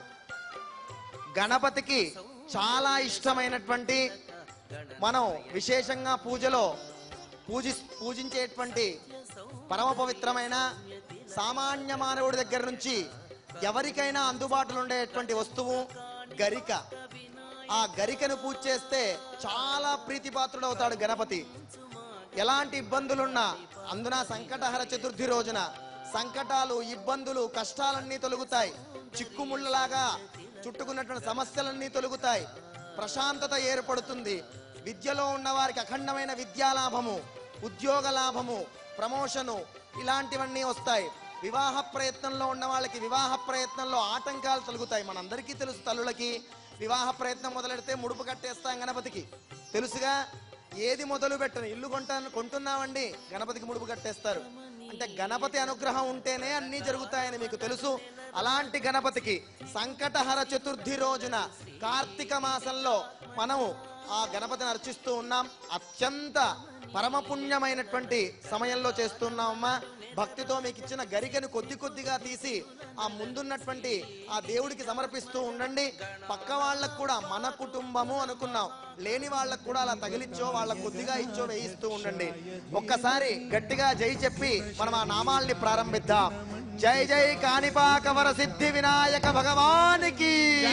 S3: గణపతికి చాలా ఇష్టమైనటువంటి మనం విశేషంగా పూజలో పూజి పూజించేటువంటి పరమ పవిత్రమైన సామాన్య మానవుడి దగ్గర నుంచి ఎవరికైనా అందుబాటులో ఉండేటువంటి వస్తువు గరిక. ఆ గరికను పూజ చేస్తే చాలా ప్రీతిపాత్రుడవుతాడు గణపతి. ఎలాంటి ఇబ్బందులున్నా అందున సంకటహర చతుర్థి రోజున సంకటాలు ఇబ్బందులు కష్టాలన్నీ తొలగుతాయి. చిక్కుముళ్ళలాగా చుట్టుకున్నటువంటి సమస్యలన్నీ తొలగుతాయి. ప్రశాంతత ఏర్పడుతుంది. విద్యలో ఉన్న వారికి అఖండమైన విద్యాలాభము, ఉద్యోగ లాభము, ప్రమోషను ఇలాంటివన్నీ వస్తాయి. వివాహ ప్రయత్నంలో ఉన్న వాళ్ళకి వివాహ ప్రయత్నంలో ఆటంకాలు తొలగుతాయి. మనందరికీ తెలుసు, తల్లులకి వివాహ ప్రయత్నం మొదలెడితే ముడుపు కట్టేస్తాం గణపతికి. తెలుసుగా, ఏది మొదలు పెట్టను ఇల్లు కొంటాను కొంటున్నామండి గణపతికి ముడుపు కట్టేస్తారు. అంటే గణపతి అనుగ్రహం ఉంటేనే అన్నీ జరుగుతాయని మీకు తెలుసు. అలాంటి గణపతికి సంకటహర చతుర్థి రోజున కార్తీక మాసంలో మనము ఆ గణపతిని అర్చిస్తూ ఉన్నాం. అత్యంత పరమపుణ్యమైనటువంటి సమయంలో చేస్తున్నామమ్మా. భక్తితో మీకు ఇచ్చిన గరికను కొద్ది కొద్దిగా తీసి ఆ ముందున్నటువంటి ఆ దేవుడికి సమర్పిస్తూ ఉండండి. పక్క వాళ్ళకు కూడా మన కుటుంబము అనుకున్నాం, లేని వాళ్ళకు కూడా అలా తగిలిచ్చో వాళ్ళకు కొద్దిగా ఇచ్చో వేయిస్తూ ఉండండి. ఒక్కసారి గట్టిగా జై చెప్పి మనం ఆ నామాల్ని ప్రారంభిద్దాం. జై జై కాణిపాకవర సిద్ధి వినాయక భగవానికి.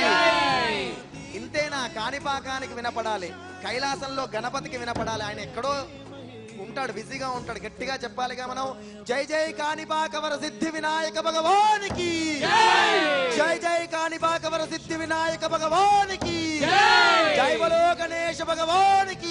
S3: ఇంతేనా? కాణిపాకానికి వినపడాలి, కైలాసంలో గణపతికి వినపడాలి. ఆయన ఎక్కడో ఉంటాడు, బిజీగా ఉంటాడు. గట్టిగా చెప్పాలిగా మనం. జై జై కాణిపాకవర సిద్ధి వినాయక భగవానికి, జై జై కాణిపాకవర సిద్ధి వినాయక భగవానికి, జై బలో గణేశ భగవానికి.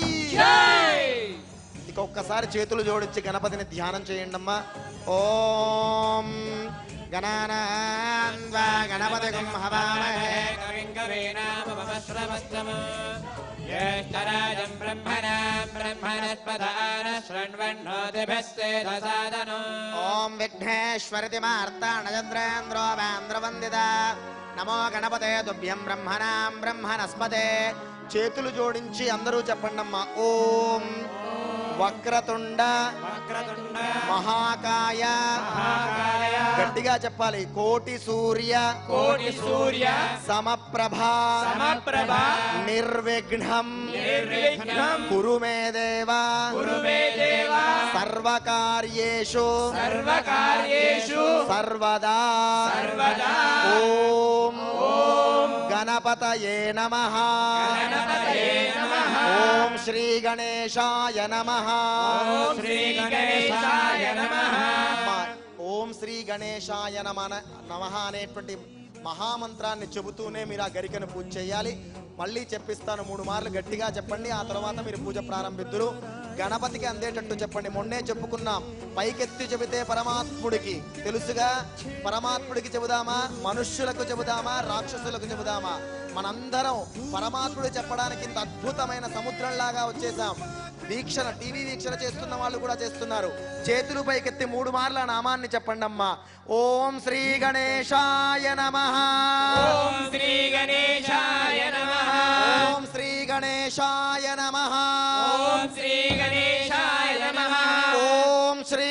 S3: ఇక ఒక్కసారి చేతులు జోడించి గణపతిని ధ్యానం చేయండి అమ్మా. ఓం గణానాం త్వా గణపతిం హవామహే
S4: కవిం కవీనాముపమశ్రవస్తమో జ్యేష్ఠరాజం బ్రహ్మణాం బ్రహ్మణస్పదాన శృణ్వన్నోతిభిస్సేదసాదనో.
S3: ఓం విఘ్నేశ్వరతి మార్తాండచంద్రేంద్రో వేంద్రవందిత నమో గణపతే తుభ్యం బ్రహ్మణాం బ్రహ్మణస్పతే. చేతులు జోడించి అందరూ చెప్పండమ్మా. ఓం వక్రతుండ
S4: వక్రతుండ
S3: మహాకాయ, గట్టిగా చెప్పాలి, కోటి సూర్య
S4: కోటి సూర్య
S3: సమప్రభ
S4: సమప్రభ
S3: నిర్విఘ్నం
S4: నిర్విఘ్నం
S3: కురు మే దేవ
S4: కురు మే దేవ
S3: సర్వకార్యేషు
S4: సర్వకార్యేషు
S3: సర్వదా
S4: సర్వదా.
S3: ఓం ఓం గణపతయే నమః.
S4: గణపతయే నమః.
S3: ఓం శ్రీ గణేశాయ నమః.
S4: ఓం శ్రీ గణేశాయ నమః.
S3: ఓం శ్రీ గణేశాయ నమః అనేటువంటి మహామంత్రాన్ని చెబుతూనే మీరు ఆ గరికను పూజ చేయాలి. మళ్ళీ చెప్పిస్తాను, మూడు మార్లు గట్టిగా చెప్పండి. ఆ తర్వాత మీరు పూజ ప్రారంభిద్దురు. గణపతికి అందేటట్టు చెప్పండి. మొన్నే చెప్పుకున్నాం, పైకెత్తి చెబితే పరమాత్ముడికి తెలుసుగా. పరమాత్ముడికి చెబుదామా, మనుష్యులకు చెబుదామా, రాక్షసులకు చెబుదామా? మనందరం పరమాత్ముడు చెప్పడానికి ఇంత అద్భుతమైన సముద్రంలాగా వచ్చేసాం. వీక్షణ, టీవీ వీక్షణ చేస్తున్న వాళ్ళు కూడా చేస్తున్నారు. చేతులు పైకెత్తి మూడు మార్ల నామాన్ని చెప్పండి అమ్మా. ఓం శ్రీ గణేశాయ నమః.
S4: ఓం శ్రీ గణేశాయ నమః.
S3: ఓం శ్రీ గణేశాయ నమః.
S4: ఓం శ్రీ గణేశాయ నమః.
S3: ఓం శ్రీ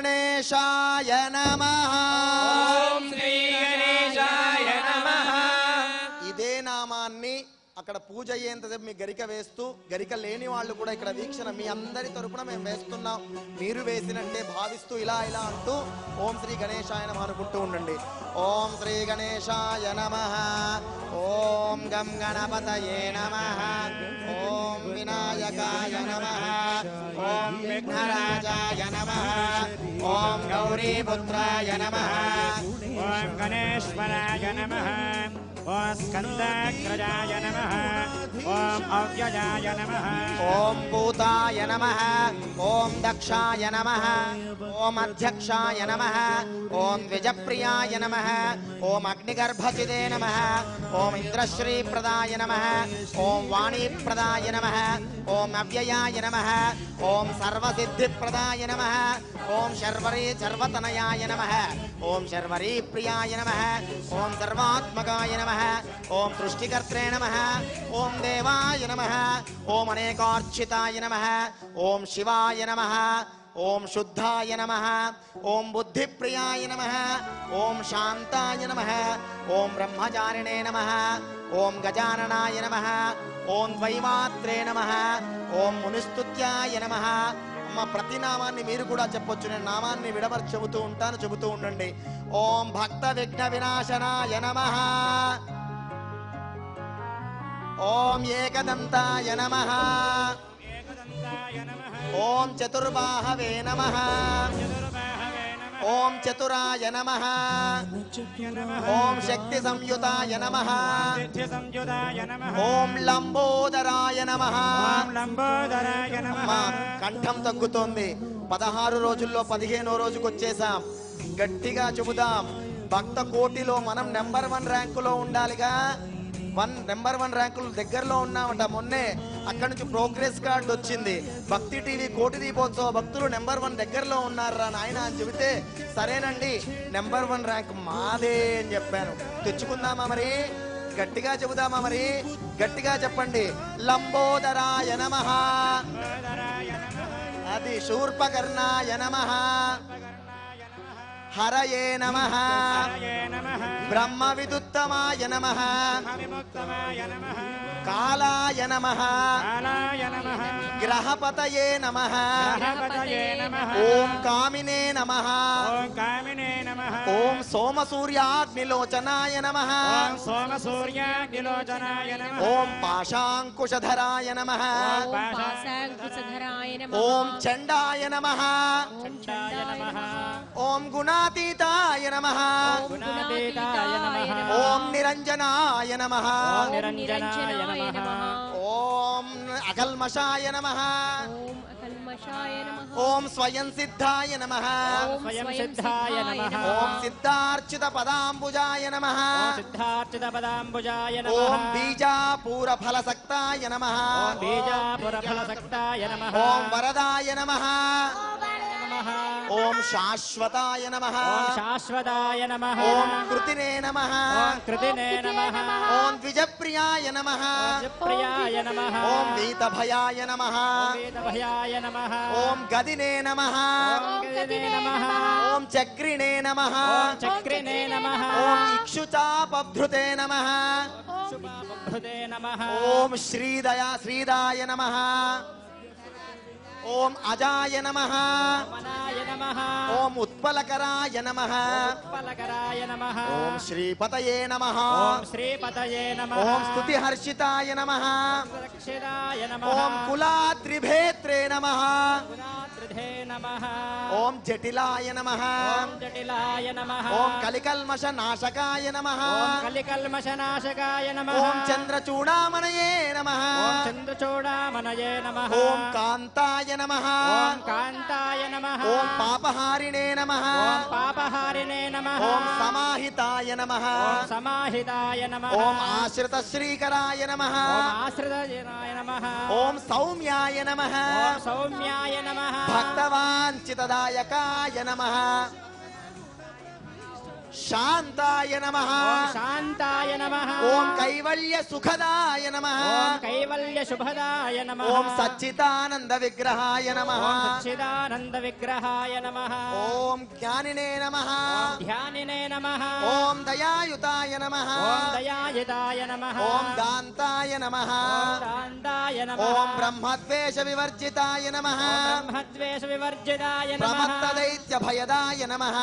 S3: గణేశాయ నమః.
S4: ఓం శ్రీ గణేశాయ నమః.
S3: ఇదే నామాన్ని అక్కడ పూజ అయ్యేంతసేపు మీ గరిక వేస్తూ, గరిక లేని వాళ్ళు కూడా ఇక్కడ వీక్షణ మీ అందరి తరపున మేము వేస్తున్నాం, మీరు వేసినట్టే భావిస్తూ ఇలా ఇలా అంటూ ఓం శ్రీ గణేశాయ నమః అనుకుంటూ ఉండండి. ఓం శ్రీ గణేశాయ నమః. ఓం గం గణపతయే నమః. ఓం వినాయకాయ నమః. ఓం విఘ్నరాజాయ నమః. ఓం గౌరీపుత్రాయ నమః.
S4: ఓం గణేశ్వరాయ నమః. ఓం స్కందాగ్రజాయ నమః. ఓం అవ్యయాయ నమః.
S3: ఓం భూతాయ నమః. ఓం దక్షాయ నమః. ఓం అధ్యక్షాయ నమః. ఓం ద్విజప్రియాయ నమః. ఓం అగ్నిగర్భచిదే నమః. ఓం ఇంద్రశ్రీప్రదాయ నమః. ఓం వాణీప్రదాయ నమః. ఓం అవ్యయాయ నమః. ఓం సర్వసిద్ధిప్రదాయ నమః. ఓం శర్వరీ సర్వతనయాయ నమః. ఓం శర్వరీ ప్రియాయ నమః. ఓం సర్వాత్మకాయ నమః. ఓం సృష్టికర్త్రే నమః. ఓం దేవాయ నమః. ఓం అనేకార్చితాయ నమః. ఓం శివాయ నమః. ఓం శుద్ధాయ నమః. ఓం బుద్ధిప్రియాయ నమః. ఓం శాంతాయ నమః. ఓం బ్రహ్మచారిణే నమః. ఓం గజాననాయ నమః. ఓం ద్వైమాత్రే నమః. ఓం మునిస్తుత్యాయ నమః. అమ్మ ప్రతి నామాన్ని మీరు కూడా చెప్పొచ్చు, నేను నామాన్ని విడమర్చి చెబుతూ ఉంటాను, చెబుతూ ఉండండి. ఓం భక్త విఘ్న వినాశనాయ నమః. ఓం ఏకదంతాయ నమః. ఓం చతుర్బాహవే నమః. ఓం చతురాయ నమః. ఓం శక్తి సంయుతాయ నమః. ఓం లంబోదరాయ నమః.
S4: లంబోదరాయ నమః.
S3: మా కంఠం తగ్గుతోంది. పదహారు రోజుల్లో పదిహేనో రోజుకు వచ్చేసాం. గట్టిగా చెబుదాం. భక్త కోటిలో మనం నెంబర్ వన్ ర్యాంకులో ఉండాలిగా. వన్ నెంబర్ వన్ ర్యాంకులు దగ్గరలో ఉన్నామంట. మొన్నే అక్కడి నుంచి ప్రోగ్రెస్ కార్డు వచ్చింది. భక్తి టీవీ కోటి దీపోత్సవ భక్తులు నెంబర్ వన్ దగ్గరలో ఉన్నారా నాయన అని చెబితే, సరేనండి నెంబర్ వన్ ర్యాంక్ మాదే అని చెప్పాను. తెచ్చుకుందామా మరి? గట్టిగా చెబుదామా మరి? గట్టిగా చెప్పండి. లంబోదరాయ నమః. అది శూర్పకర్ణాయ నమః. హరయే నమః. బ్రహ్మ విదుత్తమాయ నమః. కాలాయ నమః. గ్రహపతయే నమః. ఓం కామినే నమః. ఓం సోమసూర్యాగ్నిలోచనాయ నమః. ఓం పాశాంకుశధరాయ నమః.
S1: పాశాంకుశధరాయ నమః.
S3: ఓం చండాయ నమః.
S1: ఓం చండాయ నమః.
S3: ఓం గుణాతీతాయ నమః.
S1: ఓం గుణాతీతాయ నమః.
S3: ఓం నిరంజనాయ నమః.
S1: ఓం నిరంజనాయ నమః.
S3: ఓం అకల్మషాయ నమః.
S1: ఓం అకల్మషాయ నమః.
S3: ఓం స్వయం సిద్ధాయ నమః.
S1: ఓం స్వయం సిద్ధాయ నమః.
S3: ఓం సిద్ధార్చిత పదాంబుజాయ నమః.
S4: సిద్ధార్చిత పదాంబుజాయ
S3: ఓం
S4: నమః.
S3: బీజాపూర ఫలసక్తాయ నమః.
S4: బీజాపుర ఫలసక్తాయ నమః.
S3: ఓం వరదాయ నమః. ఓం శాశ్వతాయ నమః.
S4: ఓం శాశ్వతాయ నమః.
S3: ఓం కృతినే నమః.
S4: ఓం కృతినే నమః.
S3: ఓం ద్విజప్రియాయ నమః.
S4: ప్రియాయ నమః.
S3: ఓం వీతభయాయ నమః.
S4: వేదభయాయ నమః.
S3: ఓం గదినే నమః.
S4: ఓం గదినే నమః.
S3: ఓం చక్రిణే నమః.
S4: ఓం చక్రినే నమః.
S3: ఓం ఇక్షుచాపభృతే నమః.
S4: శుభాబుద్ధే నమః.
S3: ఓం శ్రీదయా శ్రీదాయ నమః. ఓం అజాయ నమః.
S4: మనాయ నమః.
S3: ఓం ఉత్పలకరాయ నమః.
S4: ఉత్పలకరాయ నమః.
S3: ఓం శ్రీపతయే నమః.
S4: ఓం శ్రీపతయే నమః.
S3: ఓం స్తుతిహర్షితాయ నమః.
S4: రక్షితాయ నమః.
S3: ఓం కులాద్రిభేత్రే నమః.
S4: గుణాత్రిధే నమః.
S3: ఓం జటిలాయ నమః.
S4: ఓం జటిలాయ నమః.
S3: ఓం కలికల్మష నాశకాయ నమః.
S4: ఓం కలికల్మషనాశకాయ నమః.
S3: ఓం చంద్రచూడామణయే నమః.
S4: ఓం చంద్రచూడామణయే నమః.
S3: ఓం కాంతాయ నమః
S1: ఓం కాంతాయ నమః
S3: ఓం పాపహారిణే నమః
S1: ఓం పాపహారిణే నమః
S3: ఓం సమాహితాయ నమః
S1: ఓం సమాహితాయ నమః
S3: ఓం ఆశ్రిత శ్రీకరాయ నమః
S1: ఓం ఆశ్రితాయ నమః
S3: ఓం సౌమ్యాయ నమః
S1: ఓం సౌమ్యాయ నమః
S3: భక్తవాంఛితదాయకాయ నమః శాంతాయ నమః
S1: ఓం శాంతాయ నమః
S3: ఓం కైవల్య సుఖదాయ నమః
S1: ఓం కైవల్య శుభదాయ నమః
S3: ఓం సచ్చిదానంద విగ్రహాయ నమః
S1: ఓం సచ్చిదానంద విగ్రహాయ నమః
S3: ఓం జ్ఞానినే నమః
S1: ఓం ధ్యానినే నమః
S3: ఓం దయాయుతాయ నమః
S1: ఓం దయాయుతాయ నమః
S3: ఓం దాంతాయ నమః
S1: ఓం దాంతాయ నమః
S3: ఓం బ్రహ్మద్వేష వివర్జితాయ నమః
S1: ఓం బ్రహ్మద్వేష వివర్జితాయ నమః
S3: ప్రమత్త దైత్య భయదాయ నమః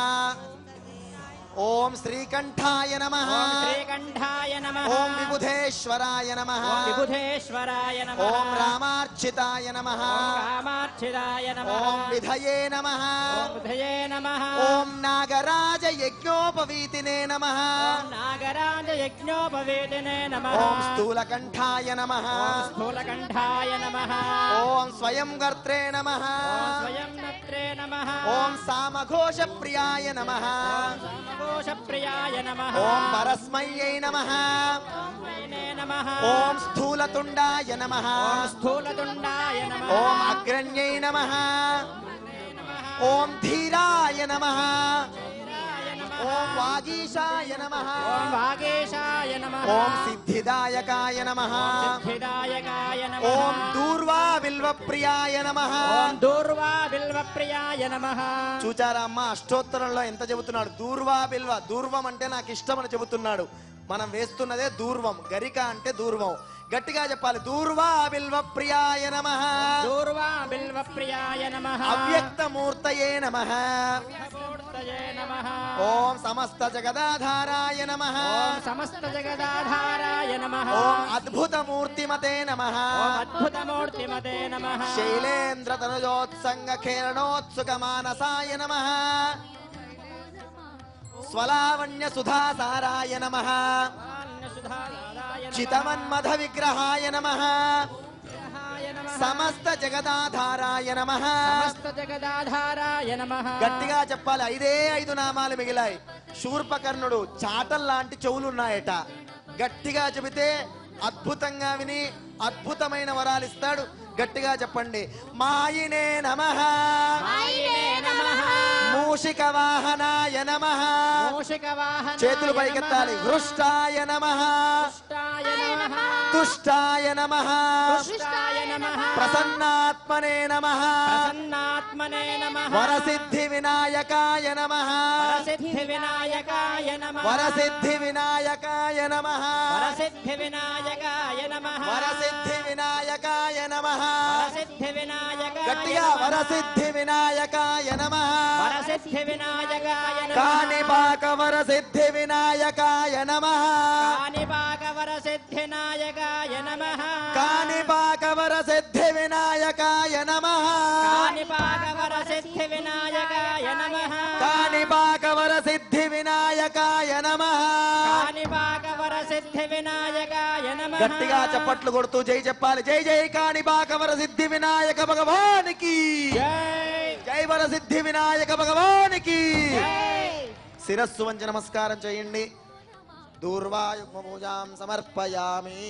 S3: ఓం శ్రీకంఠాయ నమః
S1: ఓం శ్రీకంఠాయ నమః
S3: ఓం విబుధేశ్వరాయ నమః
S1: ఓం విబుధేశ్వరాయ నమః
S3: ఓం రామార్చితాయ నమః
S1: ఓం రామార్చితాయ నమః
S3: ఓం విధయే నమః
S1: ఓం బుధయే నమః
S3: ఓం నాగరాజ యజ్ఞోపవీతినే నమః
S1: ఓం నాగరాజ యజ్ఞోపవేదినే నమః
S3: ఓం స్థూలకంఠాయ నమః
S1: ఓం స్థూలకంఠాయ నమః
S3: ఓం స్వయం గర్త్రే నమః
S1: ఓం స్వయం నత్రే నమః
S3: ఓం సామఘోష ప్రియాయ నమః
S1: సమఘోషప్రియాయ నమః
S3: ఓం పరస్మయ్యై నమః
S1: ఓంనే నమః
S3: ఓం స్థూలతుండాయ నమః
S1: ఓం స్థూలతుండాయ నమః
S3: ఓం అగ్రణ్యై నమః ఓం ధీరాయ నమః ఓం వాగీశాయ నమః
S1: ఓం వాగేశాయ నమః
S3: ఓం సిద్ధిదాయకాయ నమః
S1: సిద్ధిదాయకాయ నమః
S3: ఓం దూర్వా బిల్వప్రియాయ నమః
S1: ఓం దూర్వా బిల్వప్రియాయ నమః
S3: చూచారా అమ్మ అష్టోత్తరంలో ఎంత చెబుతున్నాడు? దూర్వా బిల్వ, దూర్వం అంటే నాకు ఇష్టం అని చెబుతున్నాడు. మనం వేస్తున్నదే దూర్వం, గరిక అంటే దూర్వం. గట్టిగా చెప్పాలి, దూర్వా బిల్వ ప్రియాయ నమః
S1: దూర్వా బిల్వప్రియాయ నమః
S3: అవ్యక్త మూర్తయే నమః
S1: మూర్తయే నమః
S3: ఓం సమస్త జగదాధారాయ నమః
S1: ఓం సమస్త జగదాధారాయ నమః
S3: ఓం అద్భుత మూర్తిమతే నమః
S1: ఓం అద్భుతమూర్తిమతే నమః
S3: శైలేంద్ర తనుజోత్సంగ ఖేళనోత్సుక మానసాయ నమః స్వలావణ్య సుధాసారాయ నమః చితమన్మథ విగ్రహాయ నమః సమస్త జగదాధారాయ నమః
S1: సమస్త జగదాధారాయ నమః
S3: గట్టిగా చెప్పాలి, ఐదే ఐదు నామాలు మిగిలాయి. శూర్పకర్ణుడు చాటల్లాంటి చెవులున్నాయట. గట్టిగా చెబితే అద్భుతంగా విని అద్భుతమైన వరాలు ఇస్తాడు. గట్టిగా చెప్పండి, మాయినే నమః
S1: మాయినే నమః
S3: మూషిక వాహనాయ నమః
S1: మూషిక వాహనాయ
S3: చేతులు పైకెత్తాలి. హృష్టాయ నమః
S1: తుష్టాయ నమః
S3: తుష్టాయ నమః
S1: తుష్టాయ నమః
S3: ప్రసన్నాత్మనే నమః
S1: ప్రసన్నాత్మనే నమః
S3: వరసిద్ధి వినాయకాయ నమః
S1: వరసిద్ధి వినాయకాయ నమః
S3: వరసిద్ధి వినాయకాయ నమః
S1: వరసిద్ధి వినాయకాయ నమః
S3: వరసిద్ధి వినాయకాయ నమః
S1: వరసిద్ధి వినాయకాయ
S3: గట్టిగా వరసిద్ధి వినాయకాయ నమః
S1: వరసిద్ధి వినాయకాయ నమః
S3: కాణిపాక వరసిద్ధి వినాయకాయ నమః
S1: కాణిపాక వరసిద్ధి నాయకాయ నమః
S3: కాణిపాక వరసిద్ధి వినాయకాయ నమః
S1: కాణిపాక వరసిద్ధి వినాయకాయ నమః
S3: కాణిపాక వరసిద్ధి వినాయకాయ నమః
S1: కాణిపాక వరసిద్ధి వినాయకాయ నమః
S3: గట్టిగా చప్పట్లు కొడుతూ జై చెప్పాలి. జై జై కాణిపాక వరసిద్ధి వినాయక భగవానికి
S1: జై
S3: జై వరసిద్ధి వినాయక భగవానికి.
S1: జై
S3: శిరస్సు వంచి నమస్కారం చేయండి. దూర్వాయుగ్మ పూజాం సమర్పయామి.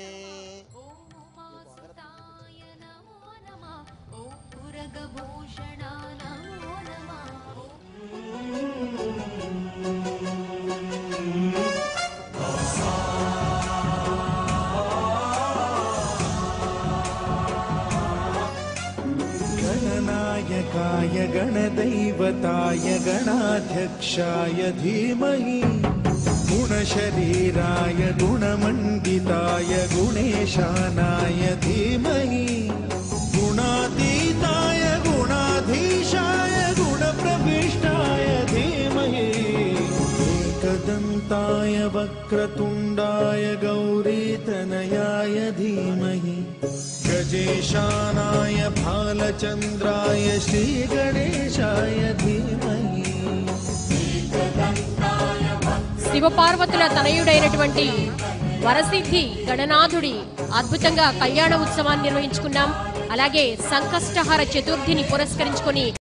S7: गणनायकाय गणदैवताय गणाध्यक्षाय धीमहि गुणशरीराय गुणमण्डिताय गुणेशानाय धीमहि गुणातीताय गुणाधीशाय गुणप्रविष्टाय धीमहि एकदन्ताय वक्रतुण्डाय गौरीतनयाय धीमहि गजेशानाय भालचन्द्राय श्रीगणेशाय धीमहि
S8: శివపార్వతుల తనయుడైనటువంటి వరసిద్ధి గణనాథుడి అద్భుతంగా కళ్యాణ ఉత్సవాన్ని నిర్వహించుకున్నాం. అలాగే సంకష్టహార చతుర్థిని పురస్కరించుకొని